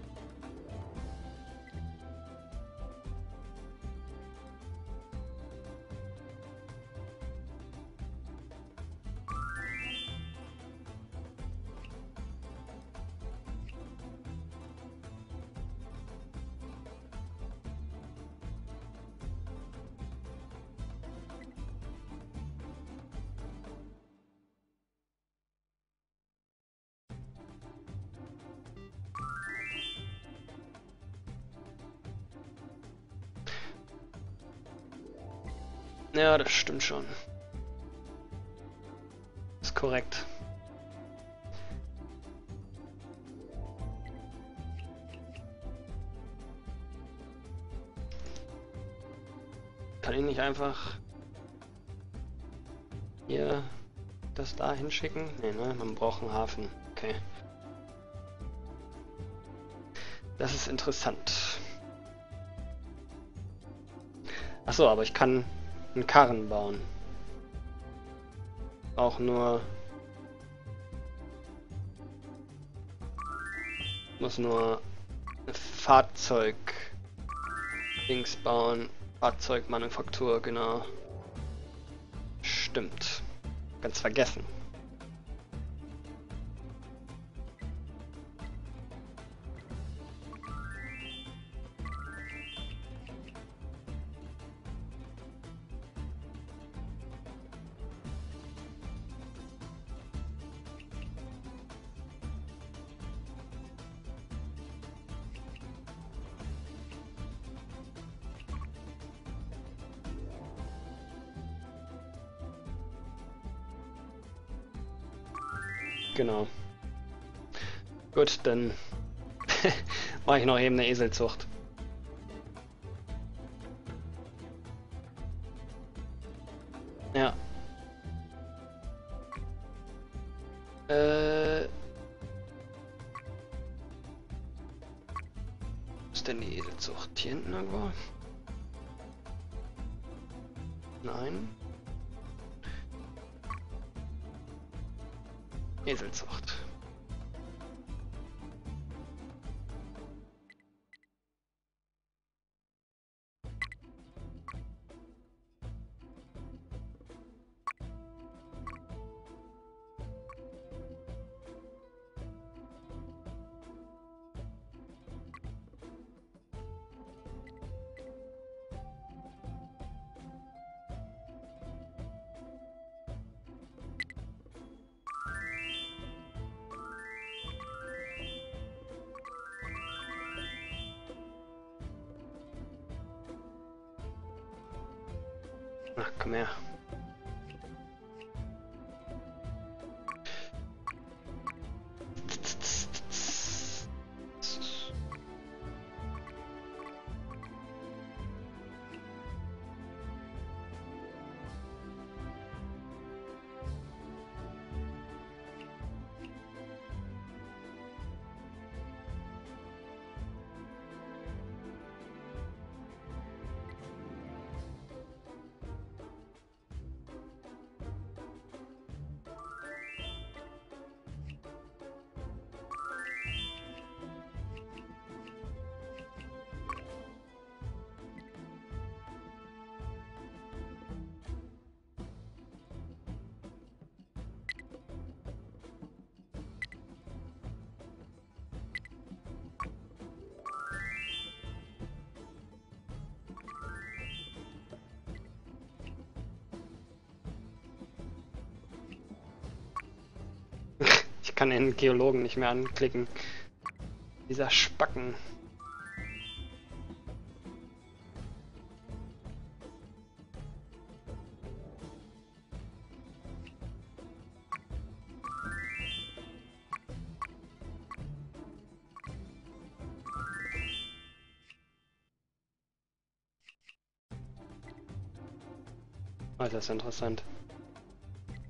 Ja, das stimmt schon. Ist korrekt. Kann ich nicht einfach hier das da hinschicken? Nee, ne? Man braucht einen Hafen. Okay. Das ist interessant. Achso, aber ich kann einen Karren bauen. Auch nur... Muss nur ein Fahrzeug... Dings bauen. Fahrzeugmanufaktur, genau. Stimmt. Ganz vergessen. Genau. Gut, dann mache ich noch eben eine Eselzucht. Ja. Äh. Wo ist denn die Eselzucht? Hier hinten irgendwo? Nein. Eselzucht. Ach, komm her. Ich kann den Geologen nicht mehr anklicken. Dieser Spacken. Oh, das ist interessant.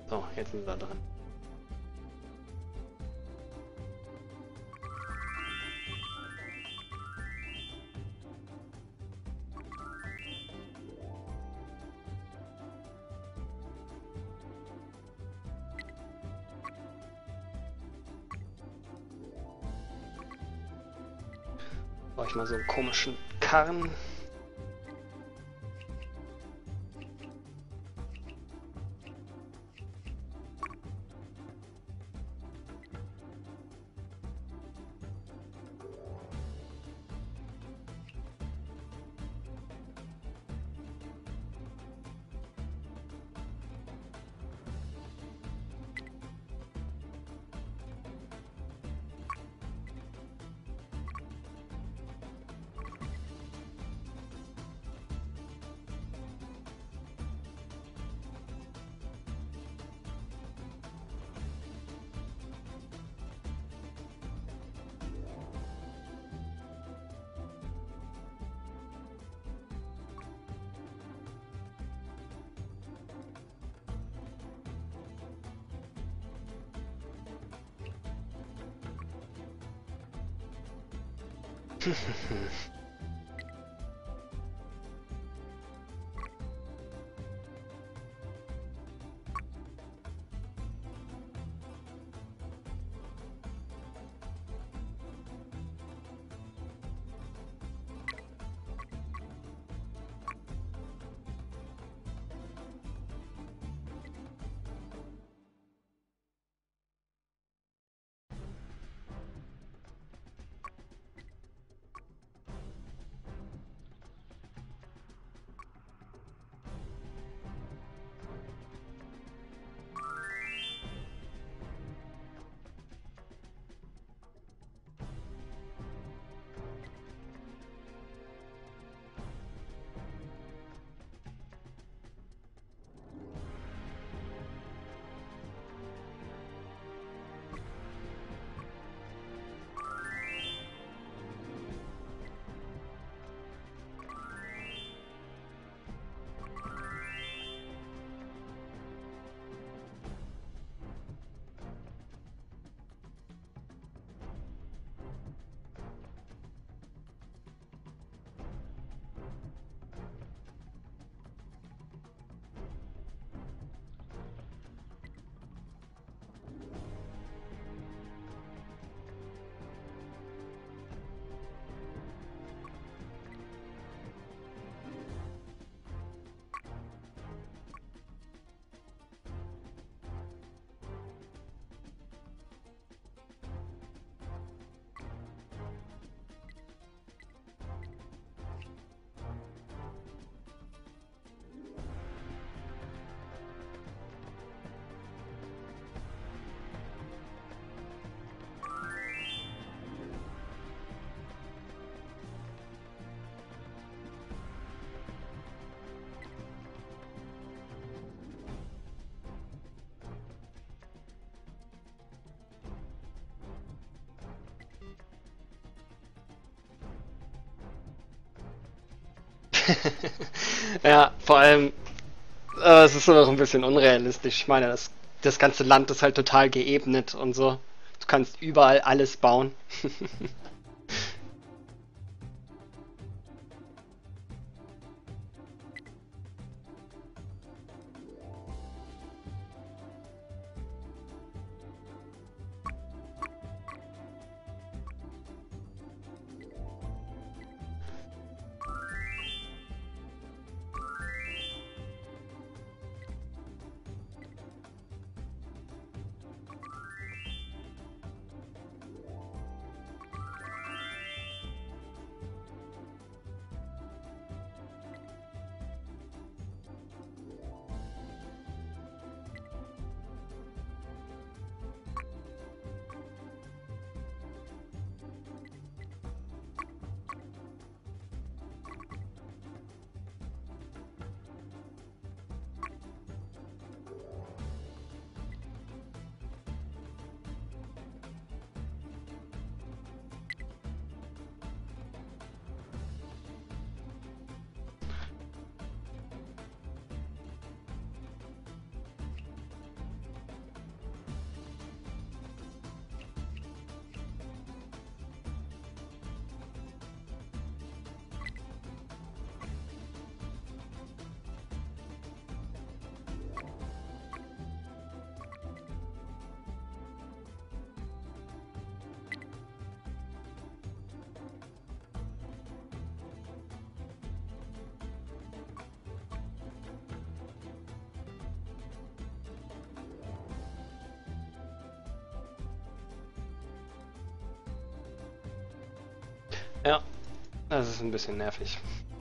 So, jetzt sind wir dran. Brauche ich mal so einen komischen Karren. Ja, vor allem, äh, es ist so noch ein bisschen unrealistisch. Ich meine, das, das ganze Land ist halt total geebnet und so. Du kannst überall alles bauen. Ja, das ist ein bisschen nervig.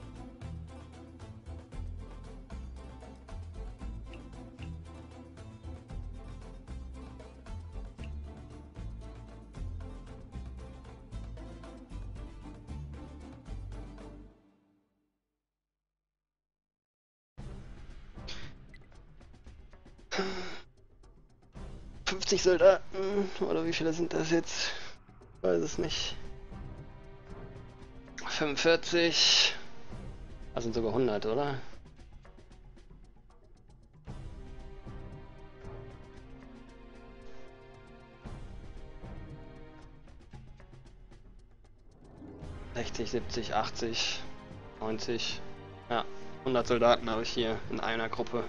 fünfzig Soldaten, oder wie viele sind das jetzt? Ich weiß es nicht. fünfundvierzig. Das sind sogar hundert, oder? sechzig, siebzig, achtzig, neunzig. Ja, hundert Soldaten habe ich hier in einer Gruppe.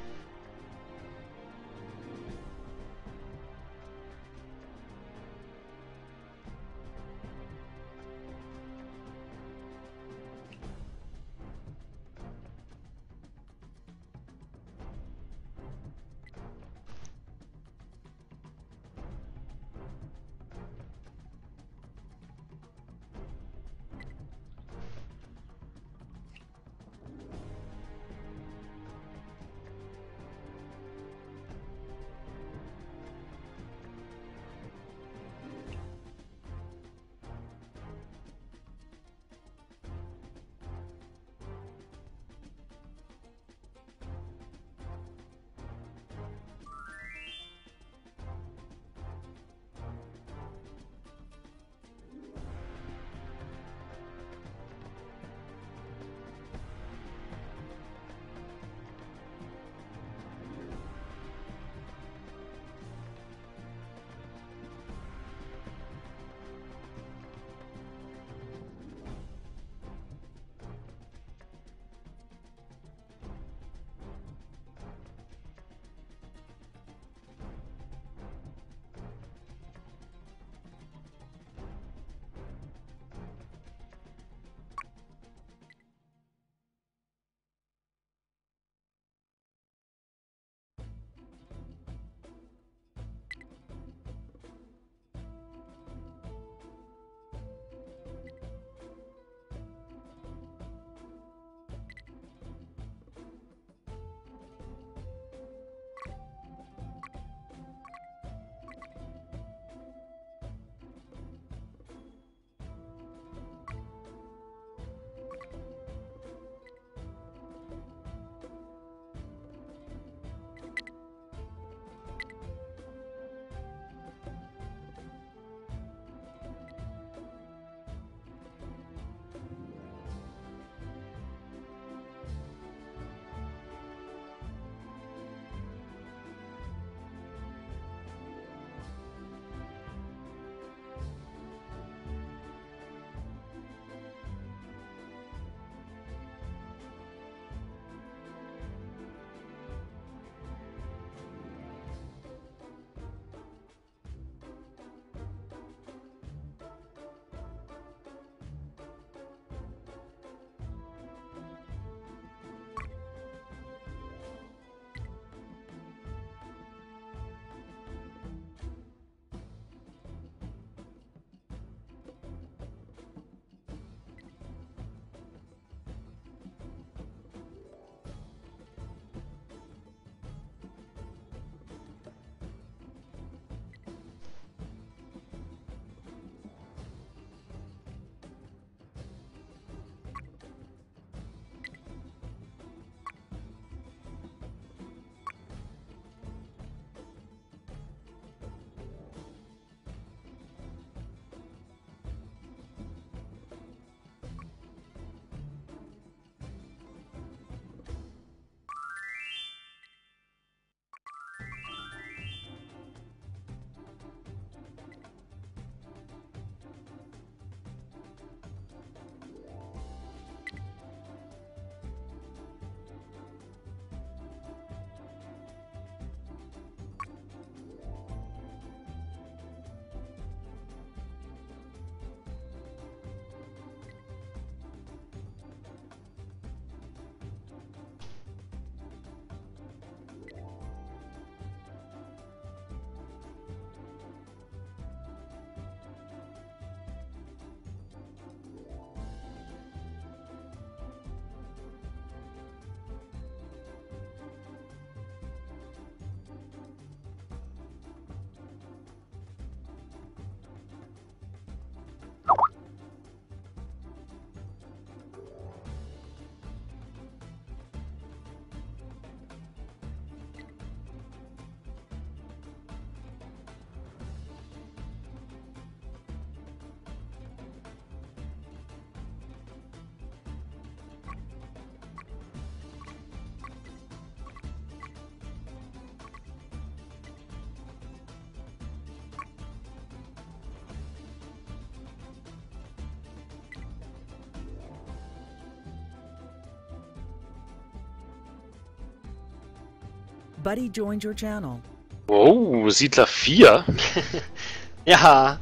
Buddy joined your channel. Wow, Siedler vier? Ja.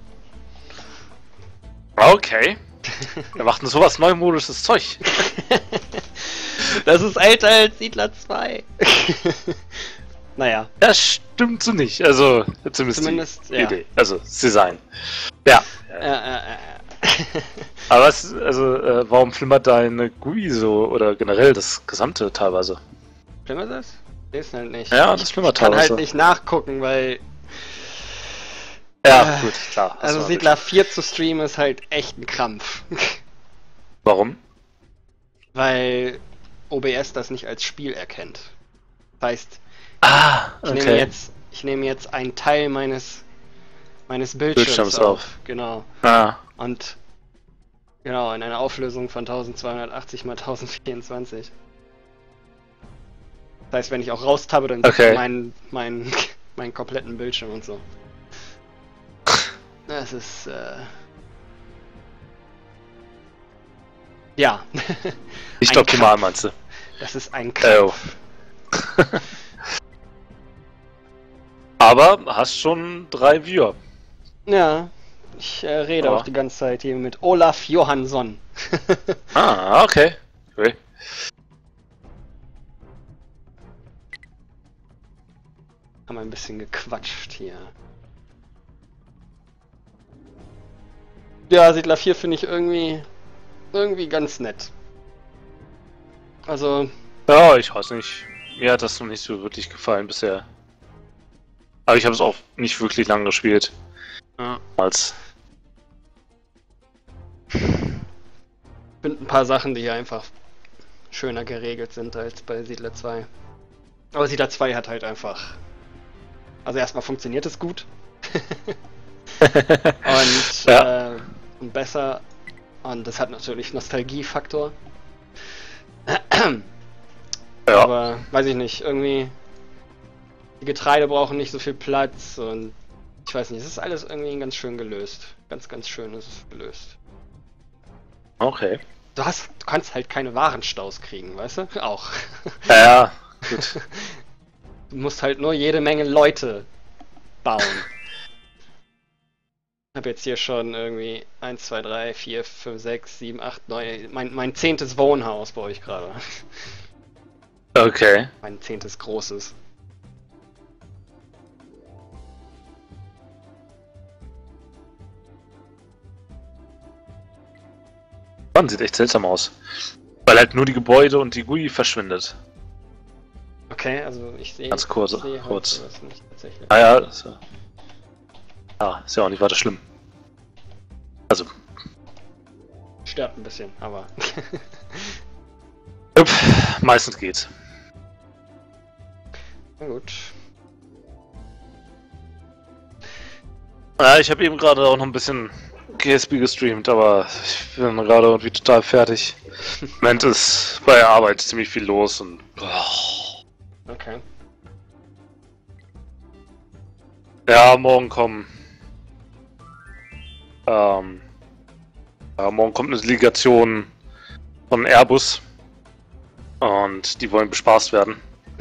Okay. Wer macht denn sowas neumodisches Zeug? Das ist älter als Siedler zwei. Naja. Das stimmt so nicht. Also, zumindest, Zumindest, die ja. Idee. Also, das Design. Ja. Äh, äh, äh. Aber was, also, äh, warum flimmert deine G U I so, oder generell das gesamte teilweise? Flimmert das? Ist halt nicht. Ja, das flimmert Ich kann teilweise. halt nicht nachgucken, weil... Ja, äh, gut, klar. Also war Siedler vier zu streamen ist halt echt ein Krampf. Warum? Weil O B S das nicht als Spiel erkennt. Das heißt, Ah, ich okay. nehme jetzt, ich nehme jetzt einen Teil meines meines Bildschirms, Bildschirms auf. auf. Genau. Ah, Und genau, in einer Auflösung von eintausendzweihundertachtzig mal tausendvierundzwanzig. Das heißt, wenn ich auch raustappe, dann Okay. sieht man meinen meinen meinen kompletten Bildschirm und so. Das ist äh... ja. nicht Ein optimal, Kampf. meinst du? Das ist ein Oh. Kampf. Aber hast schon drei Viewer. Ja, ich äh, rede Ja. auch die ganze Zeit hier mit Olaf Johansson. Ah, okay. Okay. Haben wir ein bisschen gequatscht hier. Ja, Siedler vier finde ich irgendwie irgendwie ganz nett. Also, Ja, ich weiß nicht. Mir hat das noch nicht so wirklich gefallen bisher. Aber ich habe es auch nicht wirklich lange gespielt. ja, Als. ich finde ein paar Sachen, die hier einfach schöner geregelt sind als bei Siedler zwei. Aber Siedler zwei hat halt einfach... Also erstmal funktioniert es gut. und, Ja. äh, und besser. Und das hat natürlich Nostalgiefaktor. Ja. Aber weiß ich nicht, irgendwie die Getreide brauchen nicht so viel Platz und ich weiß nicht, es ist alles irgendwie ganz schön gelöst. Ganz, ganz schön ist es gelöst. Okay. Du hast, du kannst halt keine Warenstaus kriegen, weißt du? Auch. Ja, ja, gut. Du musst halt nur jede Menge Leute bauen. Ich habe jetzt hier schon irgendwie eins, zwei, drei, vier, fünf, sechs, sieben, acht, neun, mein, mein zehntes Wohnhaus baue ich gerade. Okay. Mein zehntes großes. Mann, sieht echt seltsam aus. Weil halt nur die Gebäude und die G U I verschwindet. Okay, also ich sehe Ganz kurz, ich sehe halt kurz. sowas nicht tatsächlich. Ah ja, das, ja. Ja, ist ja auch nicht weiter schlimm. Also, Stört ein bisschen, aber jupp, meistens geht's. na gut. Ja, ich habe eben gerade auch noch ein bisschen G S B gestreamt, aber ich bin gerade irgendwie total fertig. Im Moment ist bei der Arbeit ziemlich viel los und... Oh. Okay. Ja, morgen kommen... Ähm... Ja, morgen kommt eine Delegation von Airbus. Und die wollen bespaßt werden.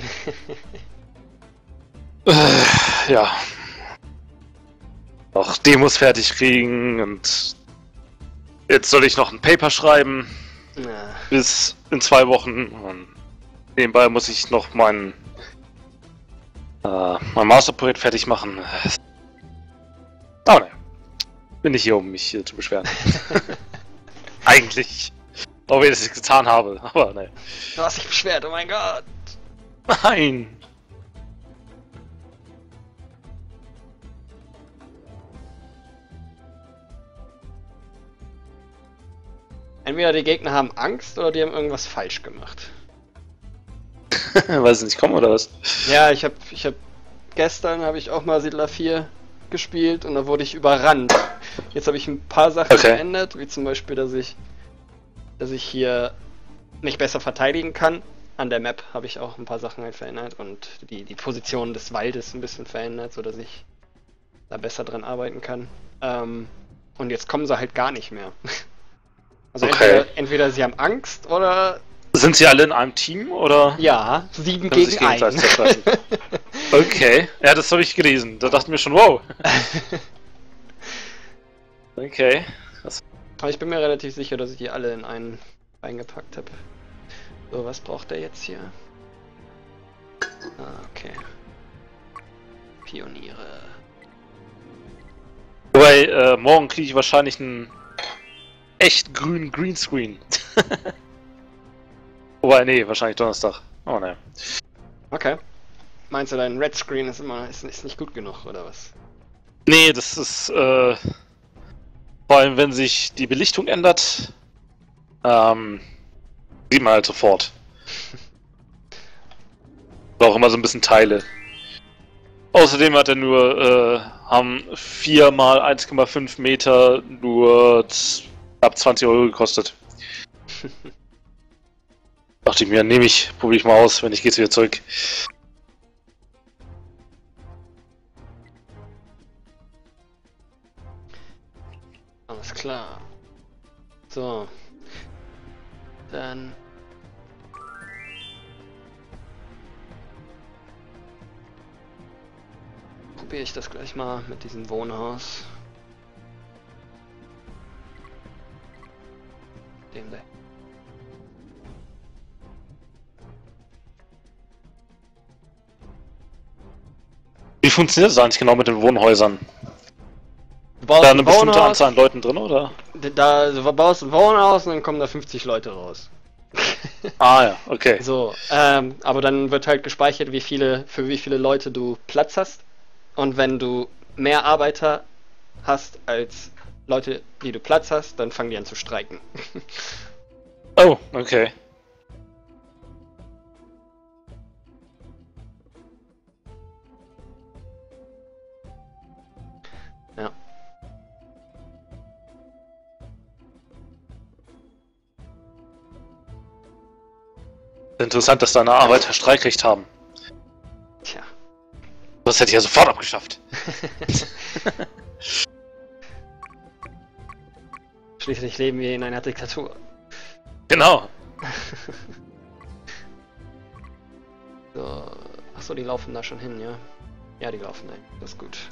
äh, ja. Noch Demos fertig kriegen und... Jetzt soll ich noch ein Paper schreiben. Na, Bis in zwei Wochen. Und nebenbei muss ich noch mein, äh, mein Masterprojekt fertig machen. Aber ne, bin nicht hier, um mich hier zu beschweren. Eigentlich. Auch wenn ich es getan habe, aber ne. du hast dich beschwert, oh mein Gott. Nein! Entweder die Gegner haben Angst oder die haben irgendwas falsch gemacht. Weiß nicht, kommen oder was? Ja, ich hab, ich hab, gestern habe ich auch mal Siedler vier gespielt und da wurde ich überrannt. Jetzt habe ich ein paar Sachen Okay. geändert, wie zum Beispiel, dass ich, dass ich hier mich besser verteidigen kann. An der Map habe ich auch ein paar Sachen halt verändert und die, die Position des Waldes ein bisschen verändert, sodass ich da besser dran arbeiten kann. Ähm, und jetzt kommen sie halt gar nicht mehr. Also Okay. entweder, entweder sie haben Angst oder Sind sie alle in einem Team, oder? Ja, sieben Können sie gegen sich einen. gegenseitig zerfressen? Okay, ja, das habe ich gelesen. Da dachten wir schon, wow. Okay. Das Aber ich bin mir relativ sicher, dass ich die alle in einen reingepackt habe. So, was braucht der jetzt hier? Ah, okay. Pioniere. Wobei, äh, morgen kriege ich wahrscheinlich einen echt grünen Greenscreen. Wobei, nee, wahrscheinlich Donnerstag. Oh ne. Okay. Meinst du, dein Red Screen ist immer ist, ist nicht gut genug, oder was? Nee, das ist, äh, vor allem wenn sich die Belichtung ändert, ähm, sieht man halt sofort. Auch immer so ein bisschen Teile. Außerdem hat er nur, äh, haben vier mal eins Komma fünf Meter nur knapp zwanzig Euro gekostet. Dachte ich mir, nehme ich, probiere ich mal aus, wenn ich geht's wieder zurück. Alles klar. So. Dann. Probiere ich das gleich mal mit diesem Wohnhaus. Dem da. Wie funktioniert das eigentlich genau mit den Wohnhäusern? Du baust Da eine ein bestimmte Wohnhaus, Anzahl an Leuten drin, oder? da, du baust ein Wohnhaus und dann kommen da fünfzig Leute raus. Ah ja, okay. So, ähm, aber dann wird halt gespeichert, wie viele, für wie viele Leute du Platz hast. Und wenn du mehr Arbeiter hast als Leute, die du Platz hast, dann fangen die an zu streiken. Oh, okay. Ja. Interessant, dass deine Arbeiter Streikrecht haben. Tja. Das hätte ich ja sofort abgeschafft. Schließlich leben wir in einer Diktatur. Genau. So. Achso, die laufen da schon hin, ja? Ja, die laufen da. Das ist gut.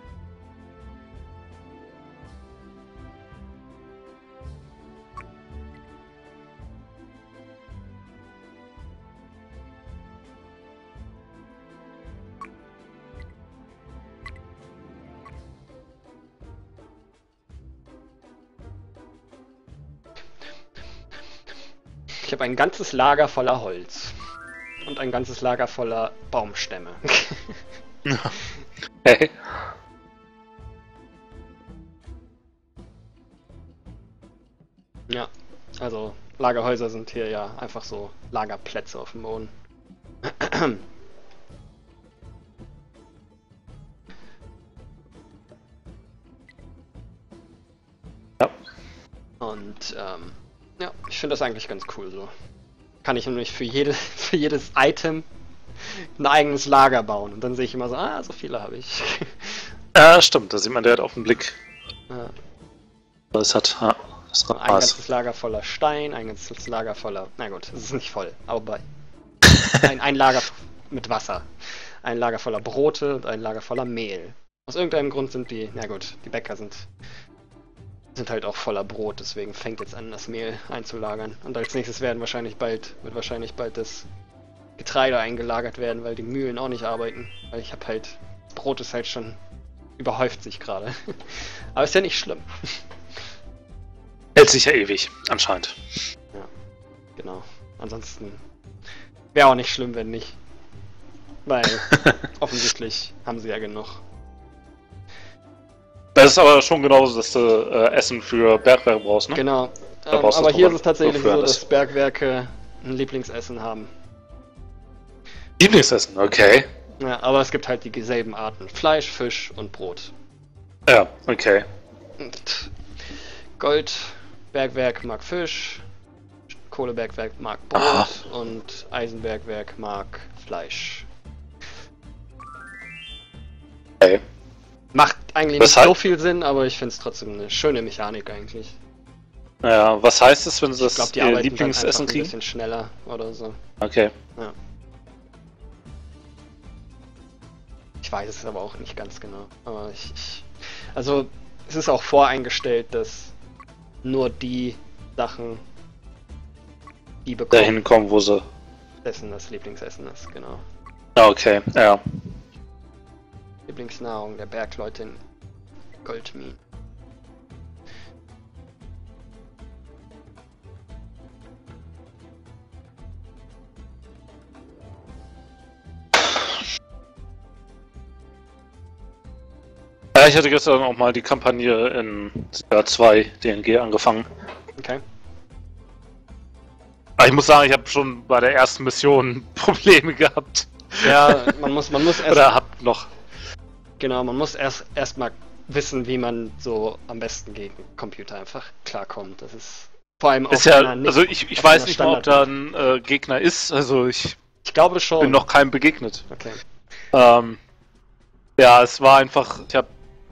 Ich habe ein ganzes Lager voller Holz. Und ein ganzes Lager voller Baumstämme. Hey. Ja, also Lagerhäuser sind hier ja einfach so Lagerplätze auf dem Boden. Ja. Und ähm, ja, ich finde das eigentlich ganz cool so. Kann ich nämlich für, jede, für jedes Item ein eigenes Lager bauen. Und dann sehe ich immer so, ah, so viele habe ich. Ja, stimmt, da sieht man, der hat auf den Blick. Ja. Das hat, ja, das Ein war's. ganzes Lager voller Stein, ein ganzes Lager voller... Na gut, es ist nicht voll, aber bei... ein, ein Lager mit Wasser. Ein Lager voller Brote und ein Lager voller Mehl. Aus irgendeinem Grund sind die... Na gut, die Bäcker sind... sind halt auch voller Brot, deswegen fängt jetzt an, das Mehl einzulagern. Und als nächstes werden wahrscheinlich bald... wird wahrscheinlich bald das Getreide eingelagert werden, weil die Mühlen auch nicht arbeiten. Weil ich habe halt... Brot ist halt schon... überhäuft sich gerade. Aber ist ja nicht schlimm. Hält sich ja ewig, anscheinend. Ja, genau. Ansonsten wäre auch nicht schlimm, wenn nicht. Weil offensichtlich haben sie ja genug. Das ist aber schon genauso, dass du äh, Essen für Bergwerke brauchst, ne? Genau. Da Ähm, brauchst du aber es hier doch ist es tatsächlich für so, alles. dass Bergwerke ein Lieblingsessen haben. Lieblingsessen, okay. Ja, aber es gibt halt die selben Arten. Fleisch, Fisch und Brot. Ja, okay. Und Goldbergwerk mag Fisch, Kohlebergwerk mag Brot Aha. und Eisenbergwerk mag Fleisch. Okay. Macht eigentlich Weshalb? nicht so viel Sinn, aber ich finde es trotzdem eine schöne Mechanik eigentlich. Ja, was heißt es, wenn sie Ich das glaube, die ihr arbeiten Lieblingsessen dann einfach ein kriegen? bisschen schneller oder so. Okay. Ja. Ich weiß es aber auch nicht ganz genau. Aber ich, ich. Also, es ist auch voreingestellt, dass nur die Sachen, die bekommen, Dahin kommen, wo sie. Essen das Lieblingsessen ist, genau. Ah, okay, ja. Lieblingsnahrung der Bergleute in Goldminen. Ja, ich hatte gestern auch mal die Kampagne in C A zwei D N G angefangen. Okay. Aber ich muss sagen, ich habe schon bei der ersten Mission Probleme gehabt. Ja, man muss, man muss erst. Oder habt noch. Genau, man muss erst erstmal wissen, wie man so am besten gegen Computer einfach klarkommt. Das ist vor allem auch Ist ja, einer nicht- also ich, ich auf weiß einer nicht mal, ob Standard- da ein äh, Gegner ist. Also ich Ich glaube schon. bin noch keinem begegnet. Okay. Ähm, ja, es war einfach, ich habe,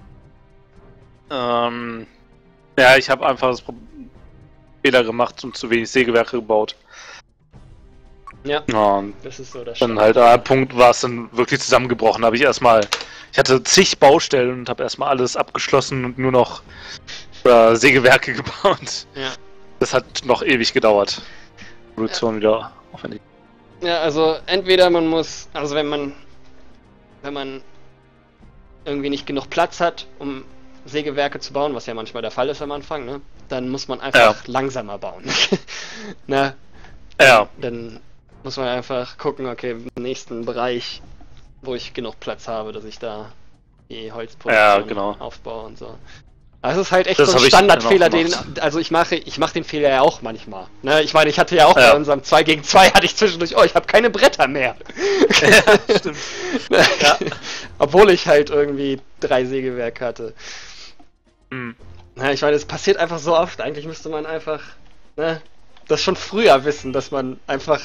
ähm, ja, ich habe einfach das Pro Fehler gemacht und zu wenig Sägewerke gebaut. Ja, Ja, und das ist so das dann halt an einem Punkt war es dann wirklich zusammengebrochen. Habe ich erstmal, ich hatte zig Baustellen und habe erstmal alles abgeschlossen und nur noch äh, Sägewerke gebaut. Ja. Das hat noch ewig gedauert. Produktion ja. wieder aufwendig. Ja, also entweder man muss, also wenn man, wenn man irgendwie nicht genug Platz hat, um Sägewerke zu bauen, was ja manchmal der Fall ist am Anfang, ne, dann muss man einfach Ja. langsamer bauen. ne? Ja. Dann muss man einfach gucken, okay, im nächsten Bereich, wo ich genug Platz habe, dass ich da die Holzproduktion Ja, genau. aufbaue und so. Also es ist halt echt Das so ein hab ich Standardfehler, dann den, auch gemacht. also ich mache, ich mache den Fehler ja auch manchmal. Ne? Ich meine, ich hatte ja auch Ja. bei unserem zwei gegen zwei hatte ich zwischendurch, oh, ich habe keine Bretter mehr. Ja, stimmt. Ja. Obwohl ich halt irgendwie drei Sägewerke hatte. Hm. Na, ich meine, es passiert einfach so oft. Eigentlich müsste man einfach, ne, das schon früher wissen, dass man einfach,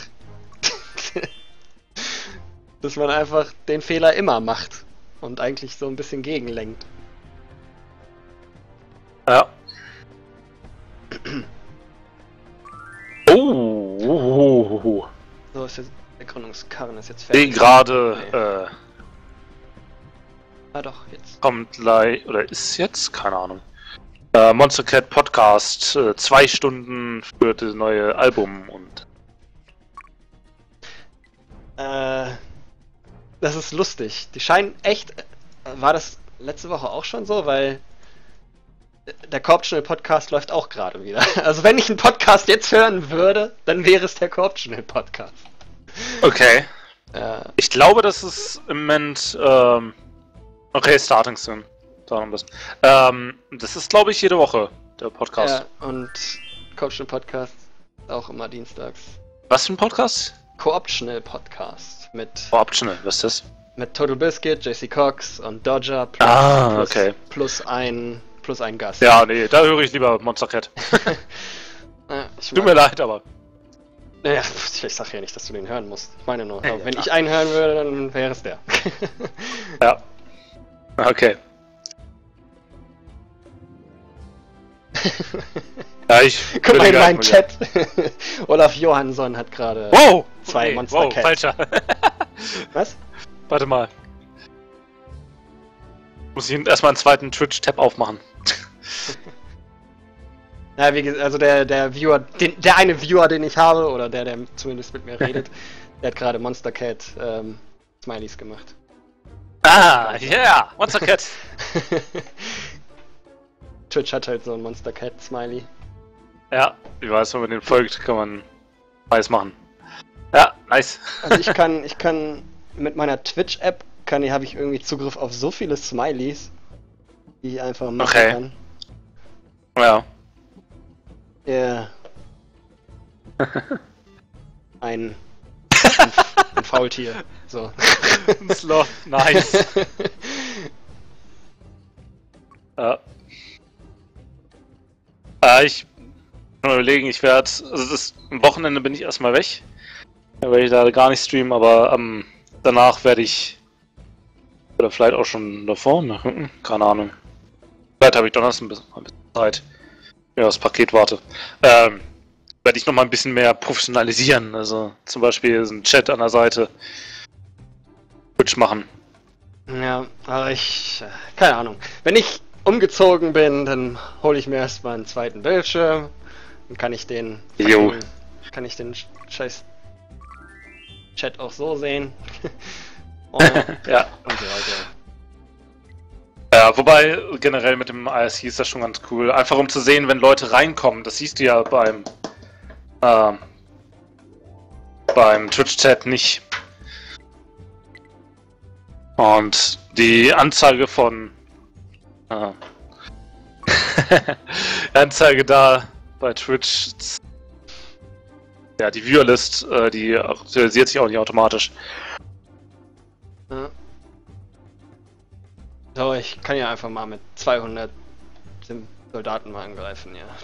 dass man einfach den Fehler immer macht und eigentlich so ein bisschen gegenlenkt. Ja. Oh, oh, oh, oh. So ist jetzt, der Gründungskarren ist jetzt Ich fertig. sehe gerade, äh, Ah doch, jetzt. kommt gleich, oder ist jetzt? Keine Ahnung. Äh, Monster Cat Podcast, äh, zwei Stunden für das neue Album und. Äh, das ist lustig. Die scheinen echt. äh, War das letzte Woche auch schon so? Weil der Corptional Podcast läuft auch gerade wieder. Also wenn ich einen Podcast jetzt hören würde, dann wäre es der Corptional Podcast. Okay. Äh, Ich glaube, das ist im Moment, ähm, okay, Starting Soon. Da noch ein bisschen. Ähm, das ist, glaube ich, jede Woche, der Podcast. ja, und Corptional Podcast auch immer dienstags. Was für ein Podcast? Cooptional Podcast mit, Oh, Optional, was ist das? mit Total Biscuit, J C Cox und Dodger plus, Ah, plus, okay. plus ein plus ein Gast. Ja, nee, da höre ich lieber Monster Cat. Äh, ich Tut mir leid, aber. Naja, ich sag ja nicht, dass du den hören musst. Ich meine nur, Ja, aber wenn klar. ich einen hören würde, dann wäre es der. Ja. Okay. Ja, ich. Guck mal in will meinen gar nicht Chat. Olaf Johansson hat gerade Wow! zwei Okay, Monster wow, Cats. falscher. Was? Warte mal. Muss ich erstmal einen zweiten Twitch-Tab aufmachen. Ja, wie gesagt, also der, der Viewer, den, der eine Viewer, den ich habe, oder der, der zumindest mit mir redet, der hat gerade Monster Cat ähm, Smileys gemacht. Ah, yeah! Monster Cat! Twitch hat halt so ein Monster Cat Smiley. Ja, ich weiß, wenn man den folgt, kann man weiß machen. Ja, nice. Also ich kann, ich kann mit meiner Twitch-App kann, habe ich irgendwie Zugriff auf so viele Smileys, die ich einfach machen Okay. kann. Ja. Ja. Ein, ein, ein Faultier. So. Sloth, nice. Ja. Äh, ich muss mal überlegen, ich werde, also das am Wochenende bin ich erstmal weg. Da werde ich leider gar nicht streamen, aber ähm, danach werde ich, oder vielleicht auch schon davor, mal gucken, keine Ahnung. Vielleicht habe ich Donnerstag ein bisschen, ein bisschen Zeit. ja, das Paket warte. Ähm, werde ich nochmal ein bisschen mehr professionalisieren. Also zum Beispiel so einen Chat an der Seite. Twitch machen. Ja, aber ich... Keine Ahnung. Wenn ich umgezogen bin, dann hole ich mir erstmal einen zweiten Bildschirm. Dann kann ich den... Jo. Kann ich den scheiß Chat auch so sehen. und, ja. und so weiter. Ja, wobei generell mit dem I S C ist das schon ganz cool. Einfach um zu sehen, wenn Leute reinkommen. Das siehst du ja beim äh, beim Twitch-Chat nicht. Und die Anzeige von äh, Anzeige da bei Twitch, ja, die Viewerlist, äh, die aktualisiert sich auch nicht automatisch. Ja. So, ich kann ja einfach mal mit zweihundert Soldaten mal angreifen, ja.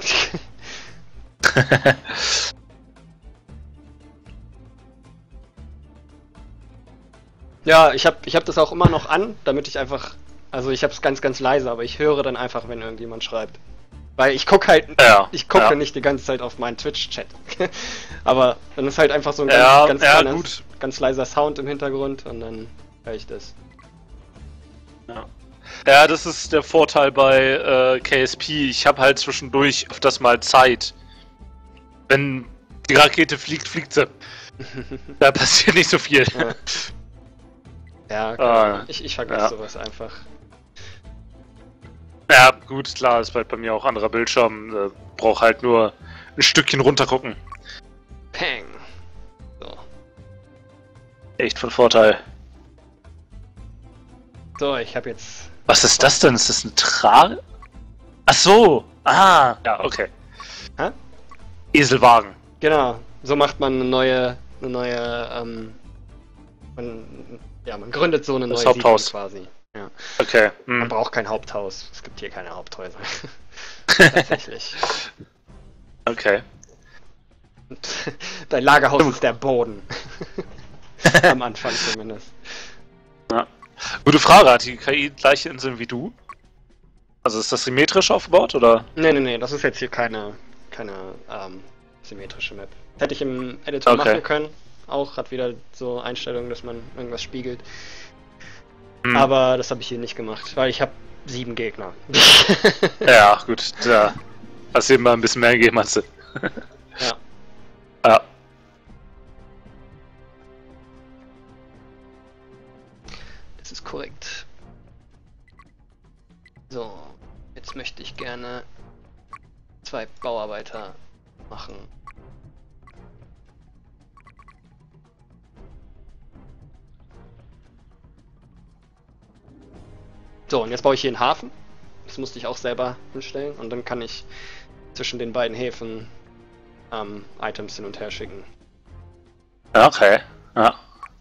Ja, ich hab, ich hab das auch immer noch an, damit ich einfach... Also ich hab's ganz, ganz leise, aber ich höre dann einfach, wenn irgendjemand schreibt. Weil ich guck halt... Ja, ich gucke ja. nicht die ganze Zeit auf meinen Twitch-Chat. Aber dann ist halt einfach so ein ganz, Ja, ganz, ja, kleines, gut. ganz leiser Sound im Hintergrund und dann höre ich das. Ja. Ja, das ist der Vorteil bei äh, K S P. Ich habe halt zwischendurch öfters mal Zeit. Wenn die Rakete fliegt, fliegt sie. Da passiert nicht so viel. Ja, ja keine Ah, Ahnung. ich, ich vergesse ja. sowas einfach. Ja, gut, klar, ist halt bei mir auch anderer Bildschirm. Äh, brauch halt nur ein Stückchen runtergucken. Peng. So. Echt von Vorteil. So, ich habe jetzt... Was ist das denn? Ist das ein Trage? Ach so! Ah! Ja, okay. Hä? Eselwagen. Genau, so macht man eine neue... Eine neue, ähm... Man, ja, man gründet so eine Das neue Haupthaus. Siedlung quasi. Ja. Okay. Man Hm. braucht kein Haupthaus. Es gibt hier keine Haupthäuser. Tatsächlich. Okay. Und dein Lagerhaus ist der Boden. Am Anfang zumindest. Ja. Gute Frage, hat die K I gleiche Inseln wie du? Also ist das symmetrisch aufgebaut, oder? Nee, nee, nee, das ist jetzt hier keine, keine ähm, symmetrische Map. Hätte ich im Editor Okay. machen können. Auch hat wieder so Einstellungen, dass man irgendwas spiegelt. Hm. Aber das habe ich hier nicht gemacht, weil ich habe sieben Gegner. Ja, gut, da hast du eben mal ein bisschen mehr gegeben als du. Ja. Ja. Das ist korrekt. So, jetzt möchte ich gerne zwei Bauarbeiter machen. So, und jetzt baue ich hier einen Hafen. Das musste ich auch selber hinstellen. Und dann kann ich zwischen den beiden Häfen ähm, Items hin und her schicken. Ja, okay. Ja.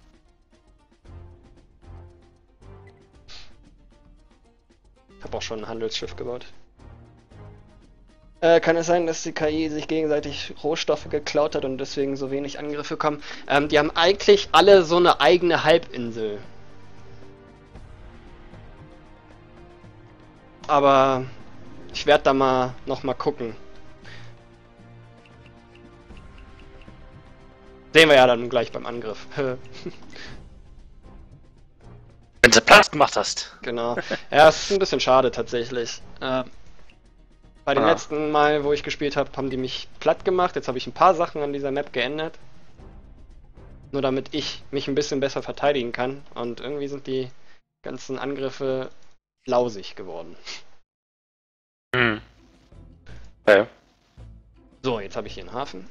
Ich habe auch schon ein Handelsschiff gebaut. Äh, kann es sein, dass die K I sich gegenseitig Rohstoffe geklaut hat und deswegen so wenig Angriffe kommen? Ähm, die haben eigentlich alle so eine eigene Halbinsel. Aber ich werde da mal noch mal gucken. Sehen wir ja dann gleich beim Angriff. Wenn du Platz gemacht hast. Genau. Ja, es ist ein bisschen schade tatsächlich. Äh, bei dem Ah. letzten Mal, wo ich gespielt habe, haben die mich platt gemacht. Jetzt habe ich ein paar Sachen an dieser Map geändert. Nur damit ich mich ein bisschen besser verteidigen kann. Und irgendwie sind die ganzen Angriffe lausig geworden. Hm. Okay. So, jetzt habe ich hier einen Hafen.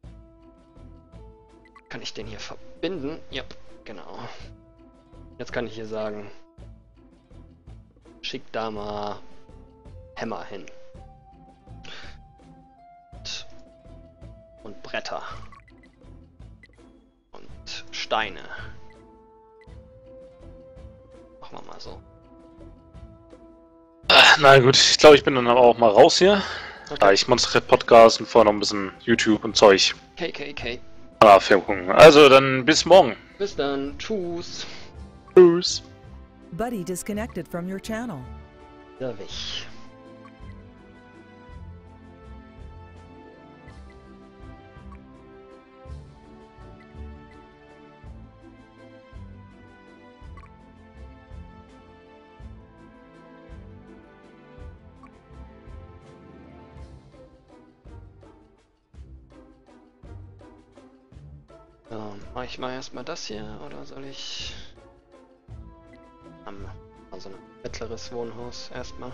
Kann ich den hier verbinden? Ja, genau. Jetzt kann ich hier sagen, schick da mal Hämmer hin. Und, und Bretter. Und Steine. Machen wir mal so. Na gut, ich glaube, ich bin dann aber auch mal raus hier. Okay. Da ich Monster Podcast und vorher noch ein bisschen YouTube und Zeug. K K K. Ah, Film gucken. Also dann bis morgen. Bis dann. Tschüss. Tschüss. Buddy disconnected from your channel. Wieder weg. So, mach ich mal erstmal das hier oder soll ich. Um, also ein mittleres Wohnhaus erstmal.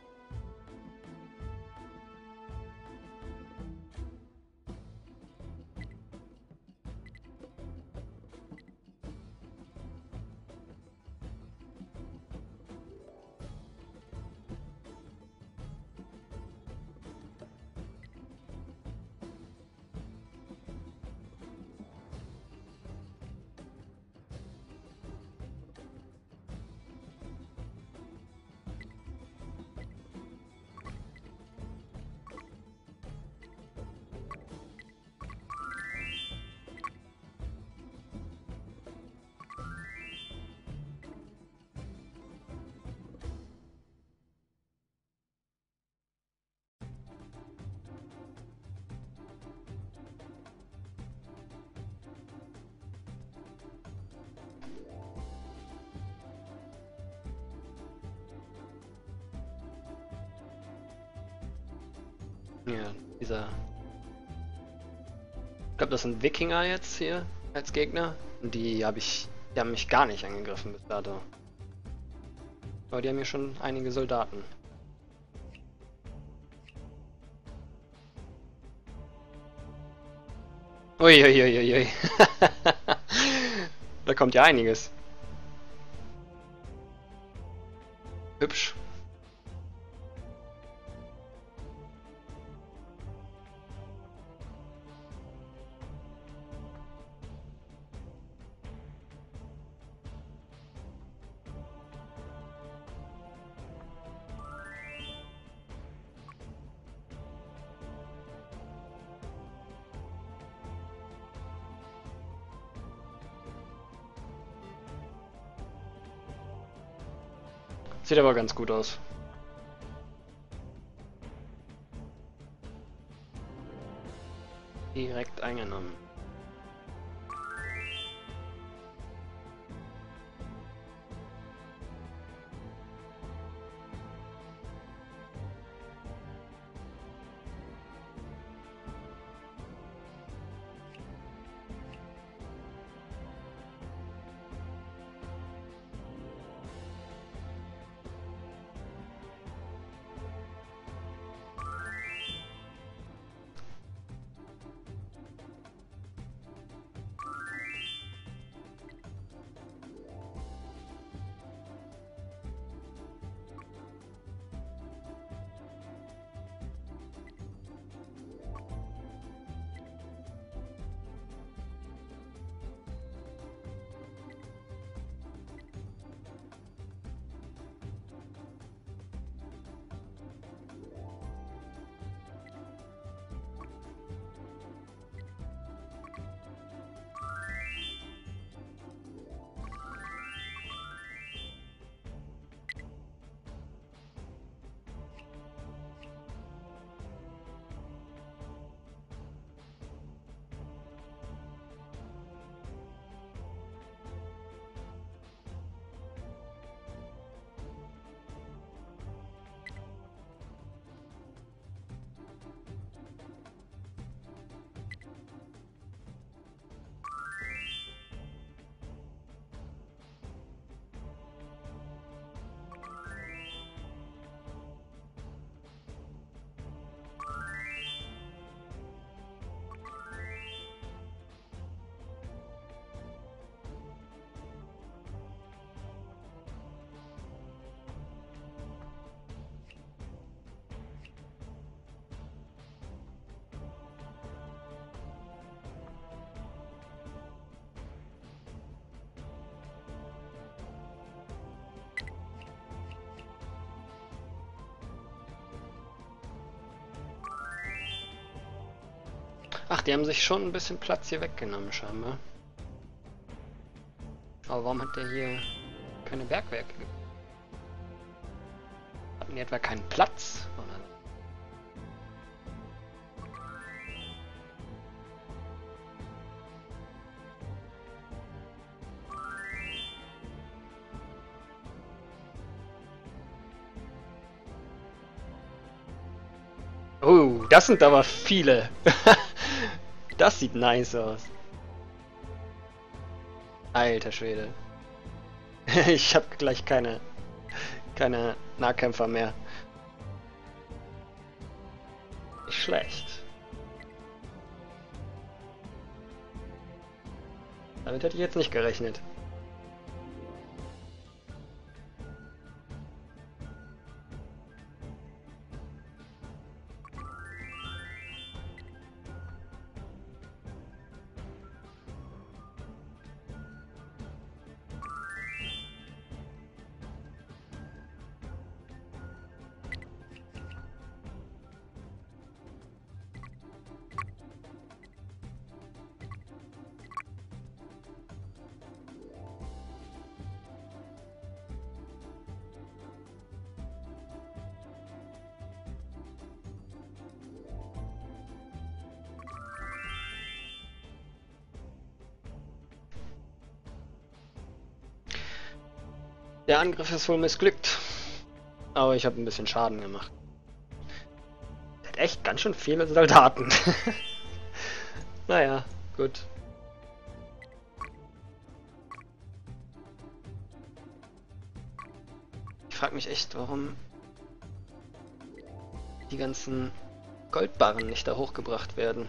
Ja, dieser. Ich glaube, das sind Wikinger jetzt hier als Gegner. Und die habe ich. Die haben mich gar nicht angegriffen bis dato. Aber die haben hier schon einige Soldaten. Uiuiuiui. Da kommt ja einiges. Hübsch. Sieht aber ganz gut aus. Direkt eingenommen. Ach, die haben sich schon ein bisschen Platz hier weggenommen, scheinbar. Aber warum hat der hier keine Bergwerke? Hatten die etwa keinen Platz? Oder? Oh, das sind aber viele. Das sieht nice aus. Alter Schwede. Ich habe gleich keine, keine Nahkämpfer mehr. Nicht schlecht. Damit hätte ich jetzt nicht gerechnet. Der Angriff ist wohl missglückt. Aber ich habe ein bisschen Schaden gemacht. Der hat echt ganz schön viele Soldaten. Naja, gut. Ich frage mich echt, warum die ganzen Goldbarren nicht da hochgebracht werden.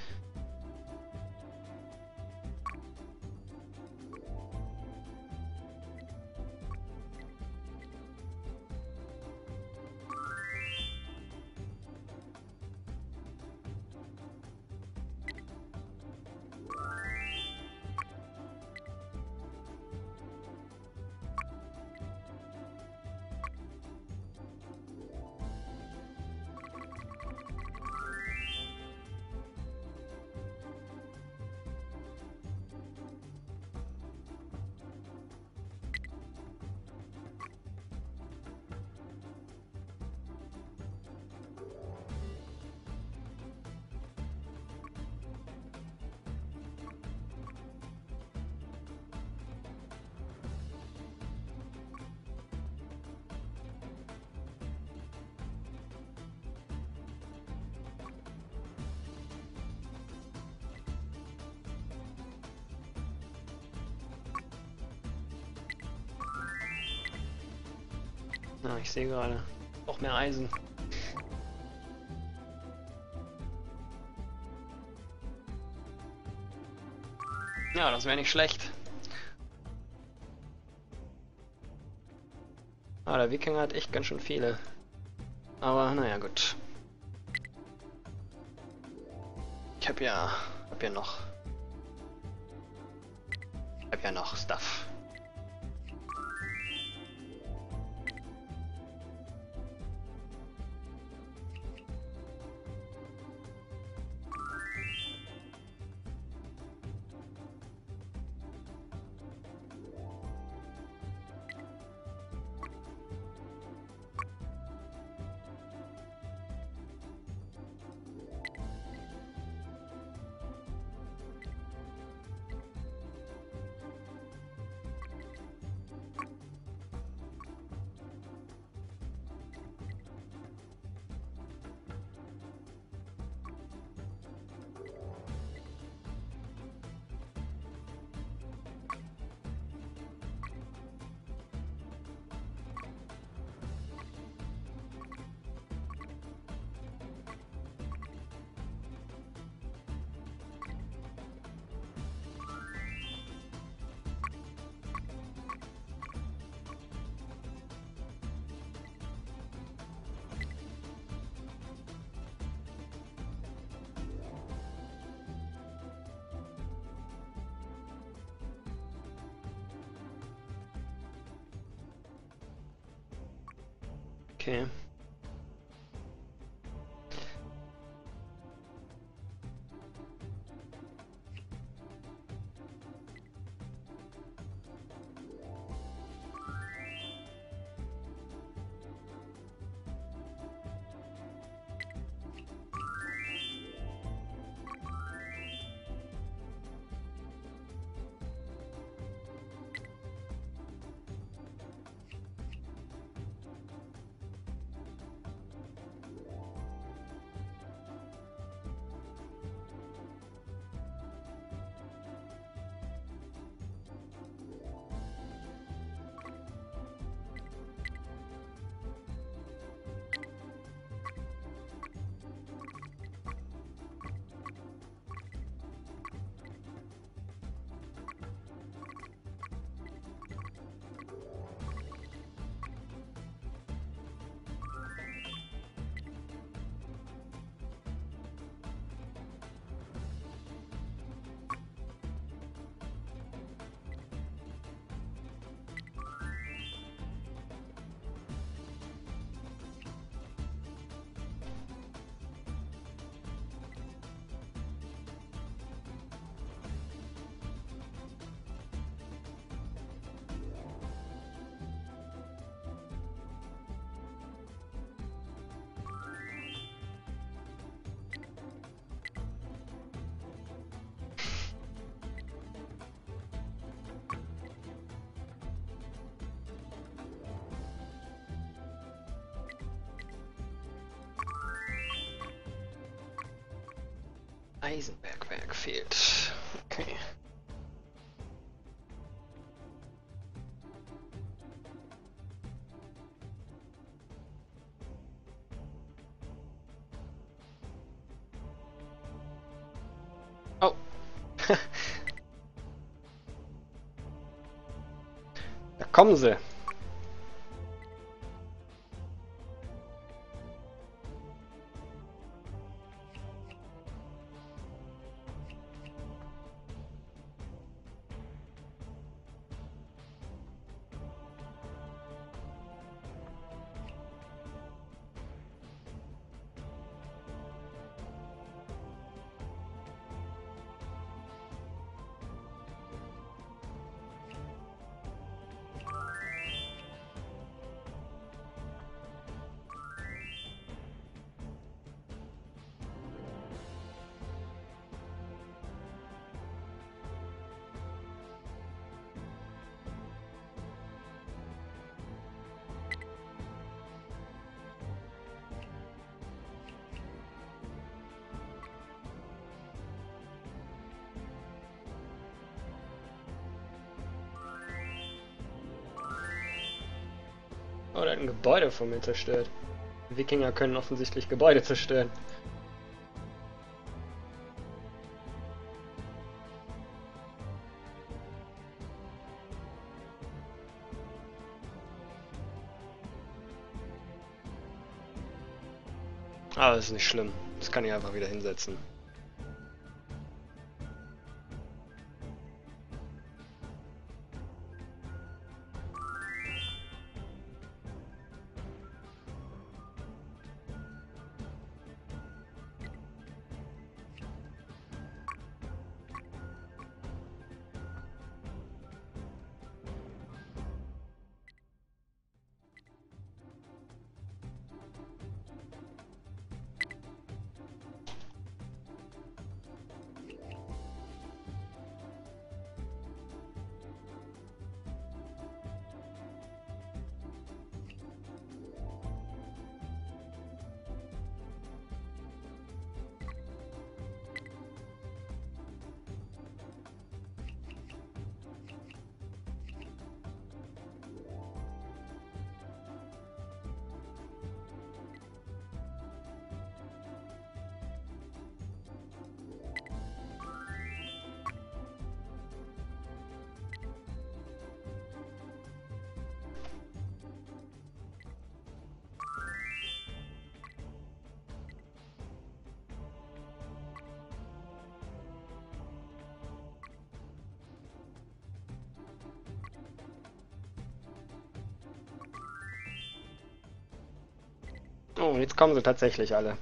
Ja, ich sehe gerade. Auch mehr Eisen. Ja, das wäre nicht schlecht. Ah, der Wikinger hat echt ganz schön viele. Aber naja, gut. Ich hab ja, hab ja noch. Ich hab ja noch Stuff. Okay. Eisenbergwerk fehlt. Okay. Oh. Da kommen sie. Oh, der hat ein Gebäude von mir zerstört. Wikinger können offensichtlich Gebäude zerstören. Aber das ist nicht schlimm. Das kann ich einfach wieder hinsetzen. Oh, und jetzt kommen sie tatsächlich alle.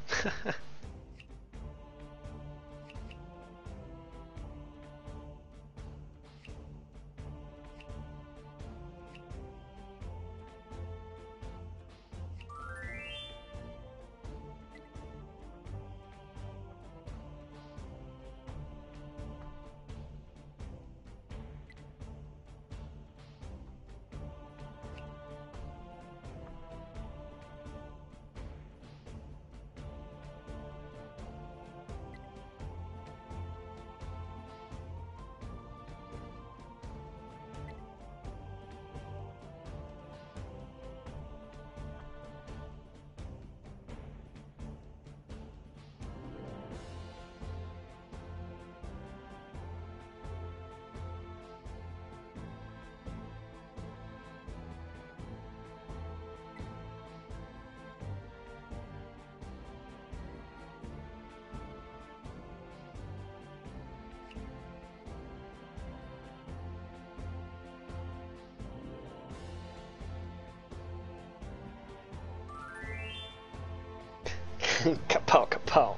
Kapau, kapau.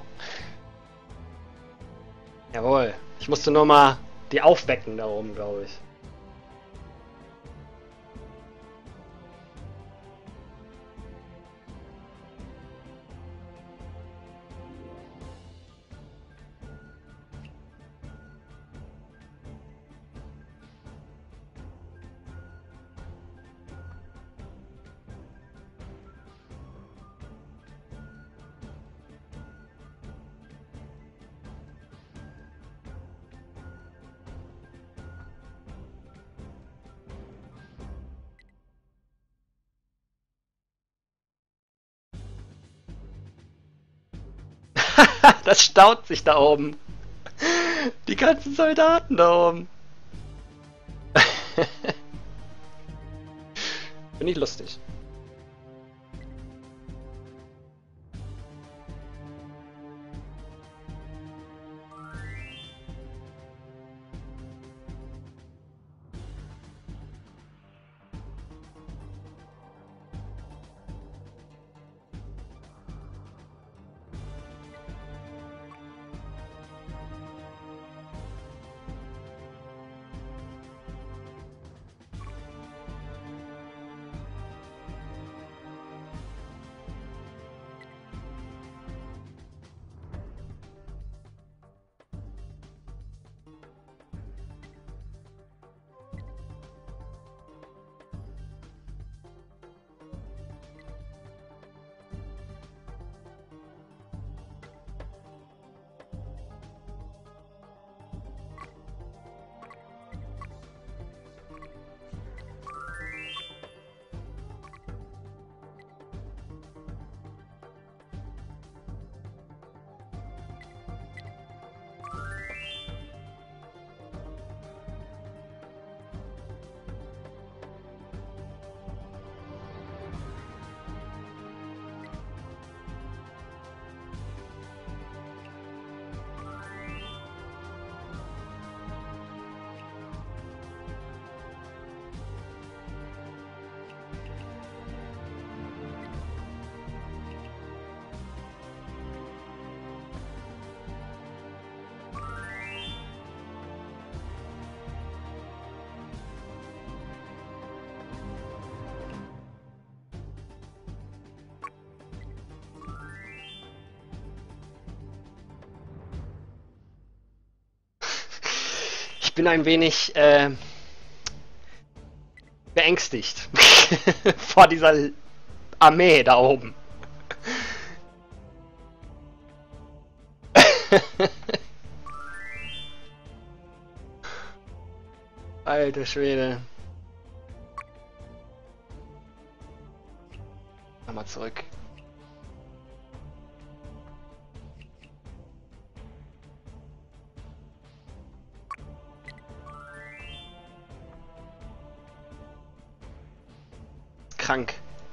Jawohl. Ich musste nur mal die aufwecken da oben, glaube ich. Das staut sich da oben. Die ganzen Soldaten da oben. Finde ich lustig. Ich bin ein wenig äh, beängstigt vor dieser Armee da oben. Alter Schwede. Nochmal zurück. Krank.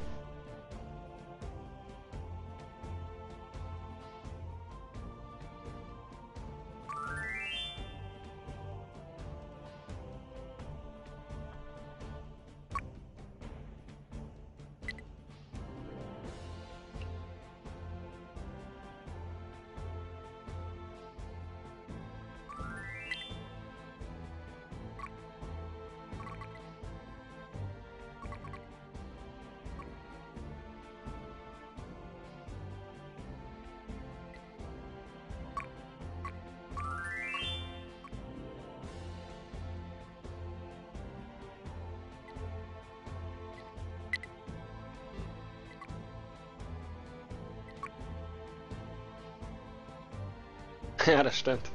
Ja, das stimmt.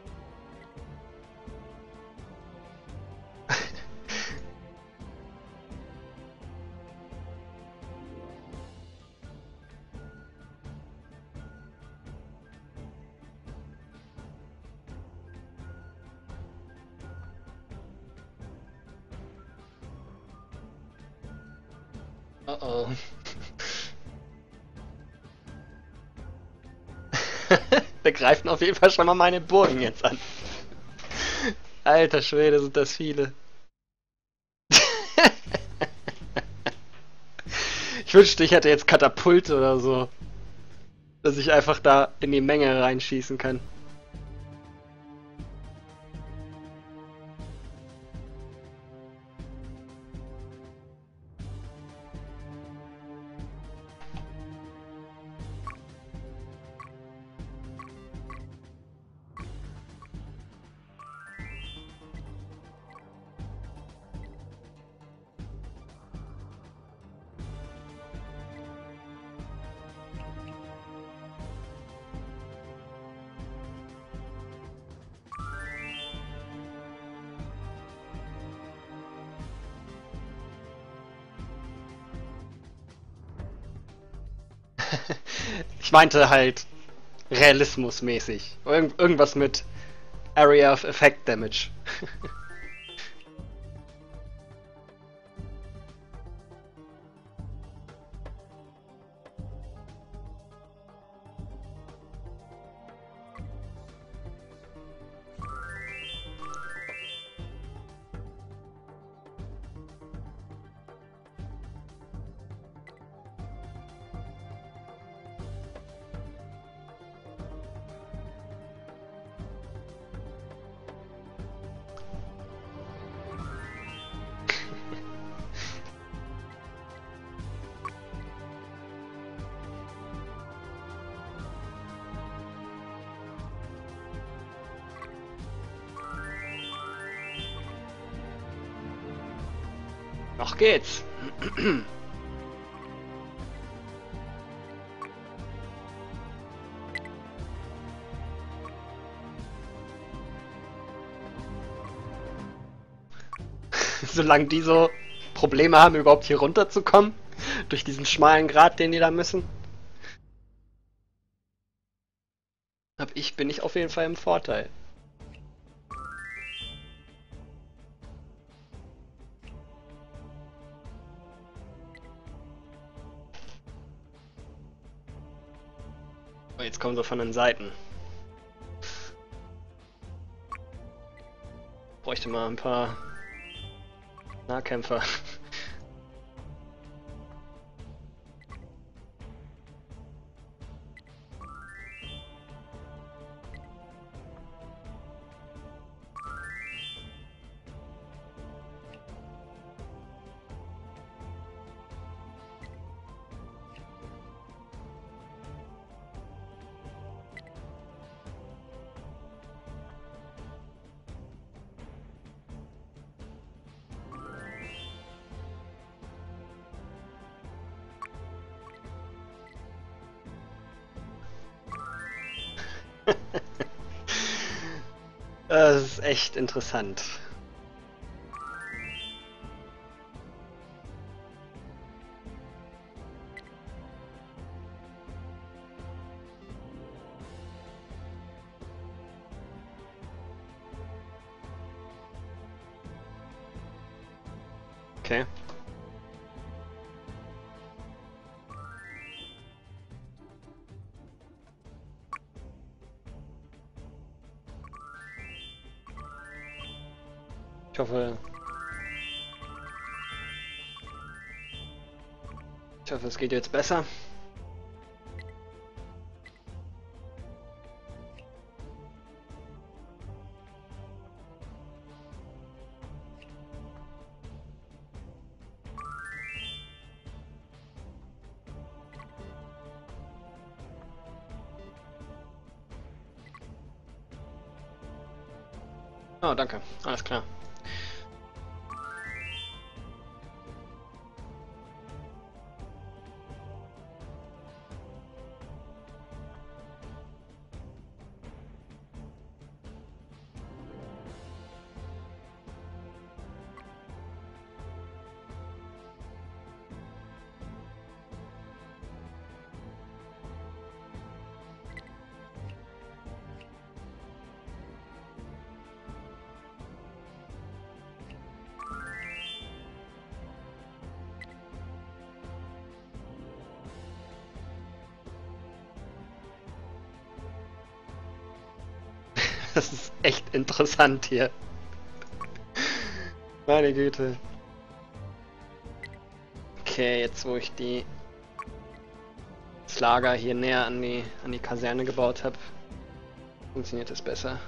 Oh oh. Wir greifen auf jeden Fall schon mal meine Burgen jetzt an. Alter Schwede, sind das viele. Ich wünschte, ich hätte jetzt Katapulte oder so. Dass ich einfach da in die Menge reinschießen kann. Ich meinte halt, Realismusmäßig. Irgend irgendwas mit Area of Effect Damage. Noch geht's. Solange die so Probleme haben, überhaupt hier runterzukommen, durch diesen schmalen Grat, den die da müssen, hab ich, bin ich auf jeden Fall im Vorteil. Oh, jetzt kommen sie von den Seiten. Bräuchte mal ein paar Nahkämpfer. Das ist echt interessant. Okay. Ich hoffe... Ich hoffe, es geht jetzt besser. Oh, danke. Alles klar. Das ist echt interessant hier. Meine Güte. Okay, jetzt wo ich die das Lager hier näher an die an die Kaserne gebaut habe, funktioniert es besser.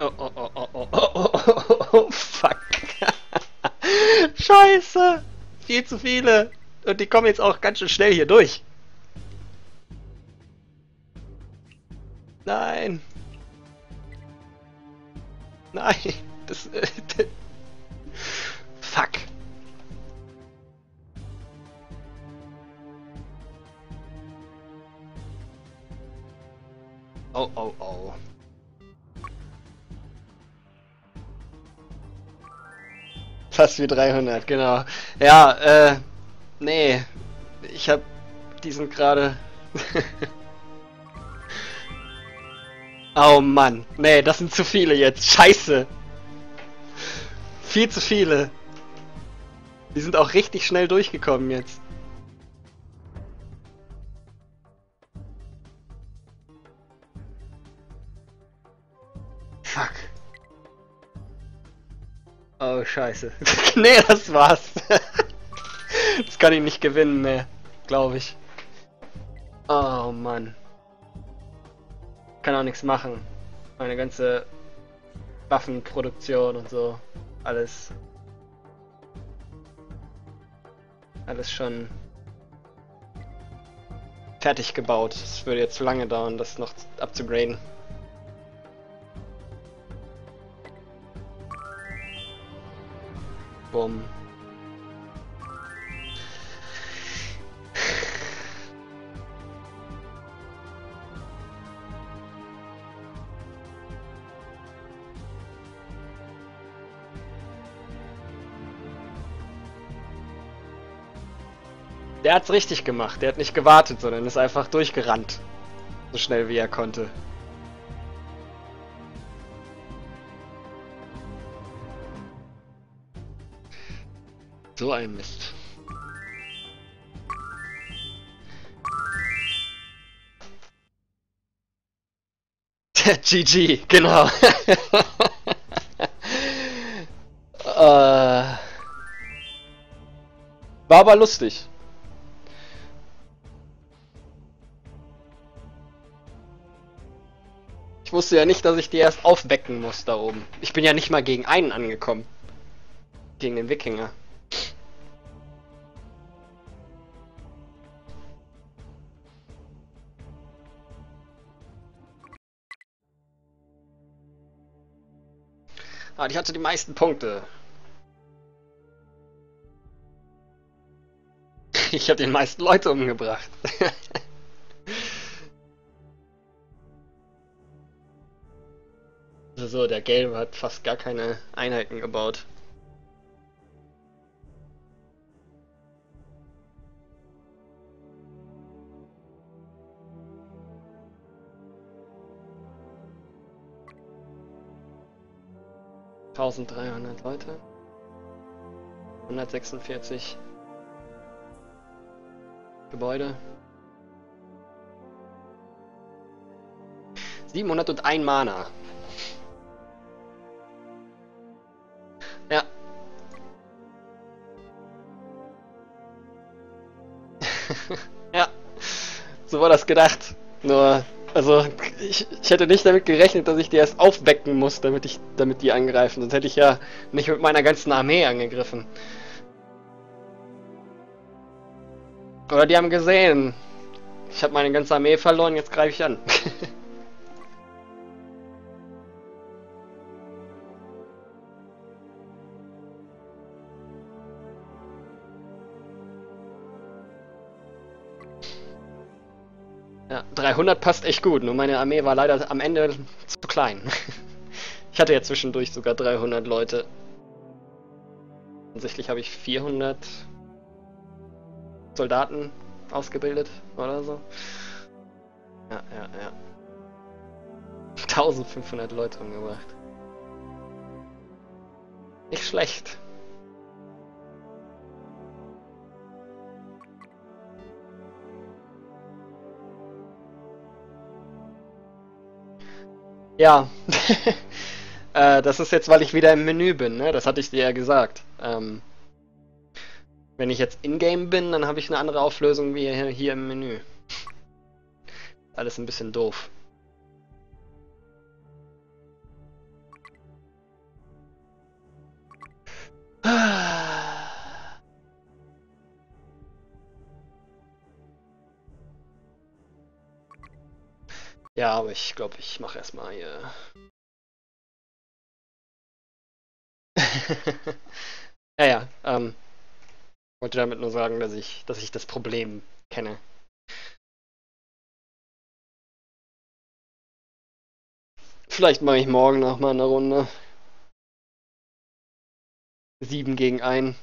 Oh, oh, oh, oh, oh, oh, oh, oh, oh, fuck. Scheiße. Viel zu viele. Und die kommen jetzt auch ganz schön schnell hier durch. Nein. Nein. Das... Äh, das fuck. Oh, oh, oh. Fast wie dreihundert, genau. Ja, äh, nee. Ich hab... Die sind gerade... Oh Mann. Nee, das sind zu viele jetzt. Scheiße. Viel zu viele. Die sind auch richtig schnell durchgekommen jetzt. Fuck. Oh, scheiße. Nee, das war's. Das kann ich nicht gewinnen mehr, glaube ich. Oh Mann. Kann auch nichts machen. Meine ganze Waffenproduktion und so. Alles. Alles schon fertig gebaut. Es würde jetzt zu lange dauern, das noch abzugraden. Bumm. Der hat's richtig gemacht. Der hat nicht gewartet, sondern ist einfach durchgerannt. So schnell wie er konnte. So ein Mist. G G, genau. äh, war aber lustig. Ich wusste ja nicht, dass ich die erst aufwecken muss da oben. Ich bin ja nicht mal gegen einen angekommen. Gegen den Wikinger. Ah, die hatte die meisten Punkte. Ich habe den meisten Leute umgebracht. So, der Gelbe hat fast gar keine Einheiten gebaut. eintausenddreihundert Leute. hundertsechsundvierzig Gebäude. siebenhunderteins Mana. Ja. Ja. So war das gedacht. Nur, also, ich, ich hätte nicht damit gerechnet, dass ich die erst aufwecken muss, damit ich, damit die angreifen. Sonst hätte ich ja nicht mit meiner ganzen Armee angegriffen. Oder die haben gesehen, ich habe meine ganze Armee verloren, jetzt greife ich an. Ja, dreihundert passt echt gut, nur meine Armee war leider am Ende zu klein. Ich hatte ja zwischendurch sogar dreihundert Leute. Offensichtlich habe ich vierhundert Soldaten ausgebildet oder so. Ja, ja, ja. eintausendfünfhundert Leute umgebracht. Nicht schlecht. Ja, äh, das ist jetzt, weil ich wieder im Menü bin, ne? Das hatte ich dir ja gesagt. Ähm, wenn ich jetzt in-game bin, dann habe ich eine andere Auflösung wie hier, hier im Menü. Alles ein bisschen doof. Ja, aber ich glaube, ich mache erstmal hier. Ja, ja, ähm, wollte damit nur sagen, dass ich, dass ich das Problem kenne. Vielleicht mache ich morgen noch mal eine Runde. Sieben gegen ein.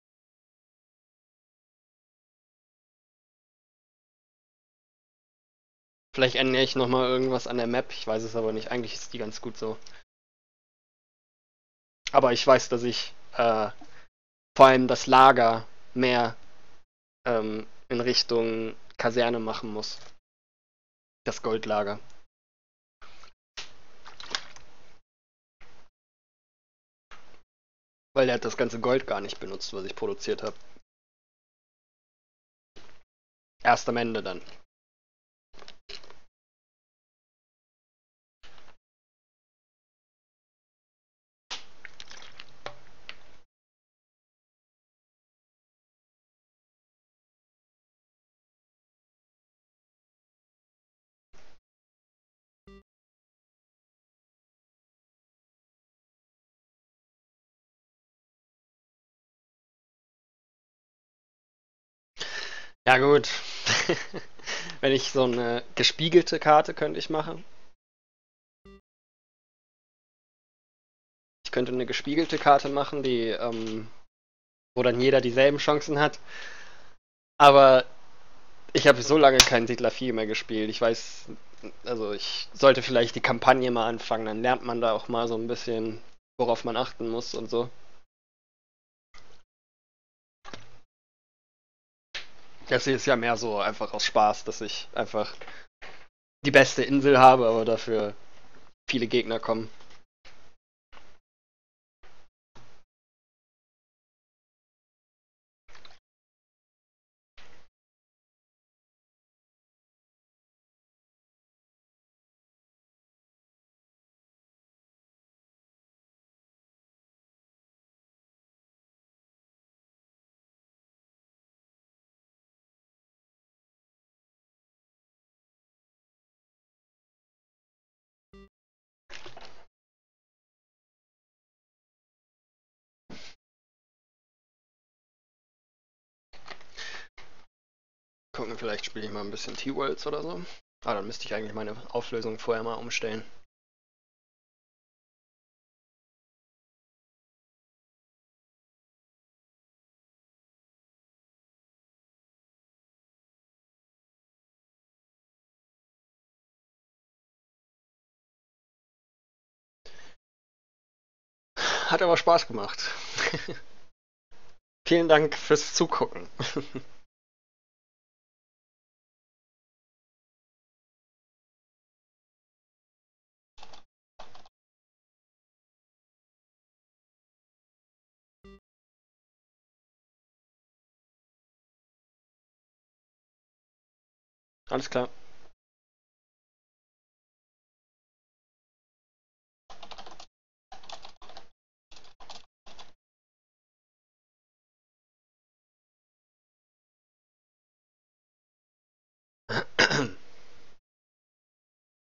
Vielleicht ändere ich noch mal irgendwas an der Map. Ich weiß es aber nicht. Eigentlich ist die ganz gut so. Aber ich weiß, dass ich äh, vor allem das Lager mehr ähm, in Richtung Kaserne machen muss. Das Goldlager. Weil der hat das ganze Gold gar nicht benutzt, was ich produziert habe. Erst am Ende dann. Ja gut. Wenn ich so eine gespiegelte Karte könnte ich machen. Ich könnte eine gespiegelte Karte machen, die, ähm, wo dann jeder dieselben Chancen hat. Aber ich habe so lange kein Siedler vier mehr gespielt. Ich weiß, also ich sollte vielleicht die Kampagne mal anfangen, dann lernt man da auch mal so ein bisschen, worauf man achten muss und so. Das hier ist ja mehr so einfach aus Spaß, dass ich einfach die beste Insel habe, aber dafür viele Gegner kommen. Gucken, vielleicht spiele ich mal ein bisschen T-Worlds oder so. Ah, dann müsste ich eigentlich meine Auflösung vorher mal umstellen. Hat aber Spaß gemacht. Vielen Dank fürs Zugucken. Alles klar.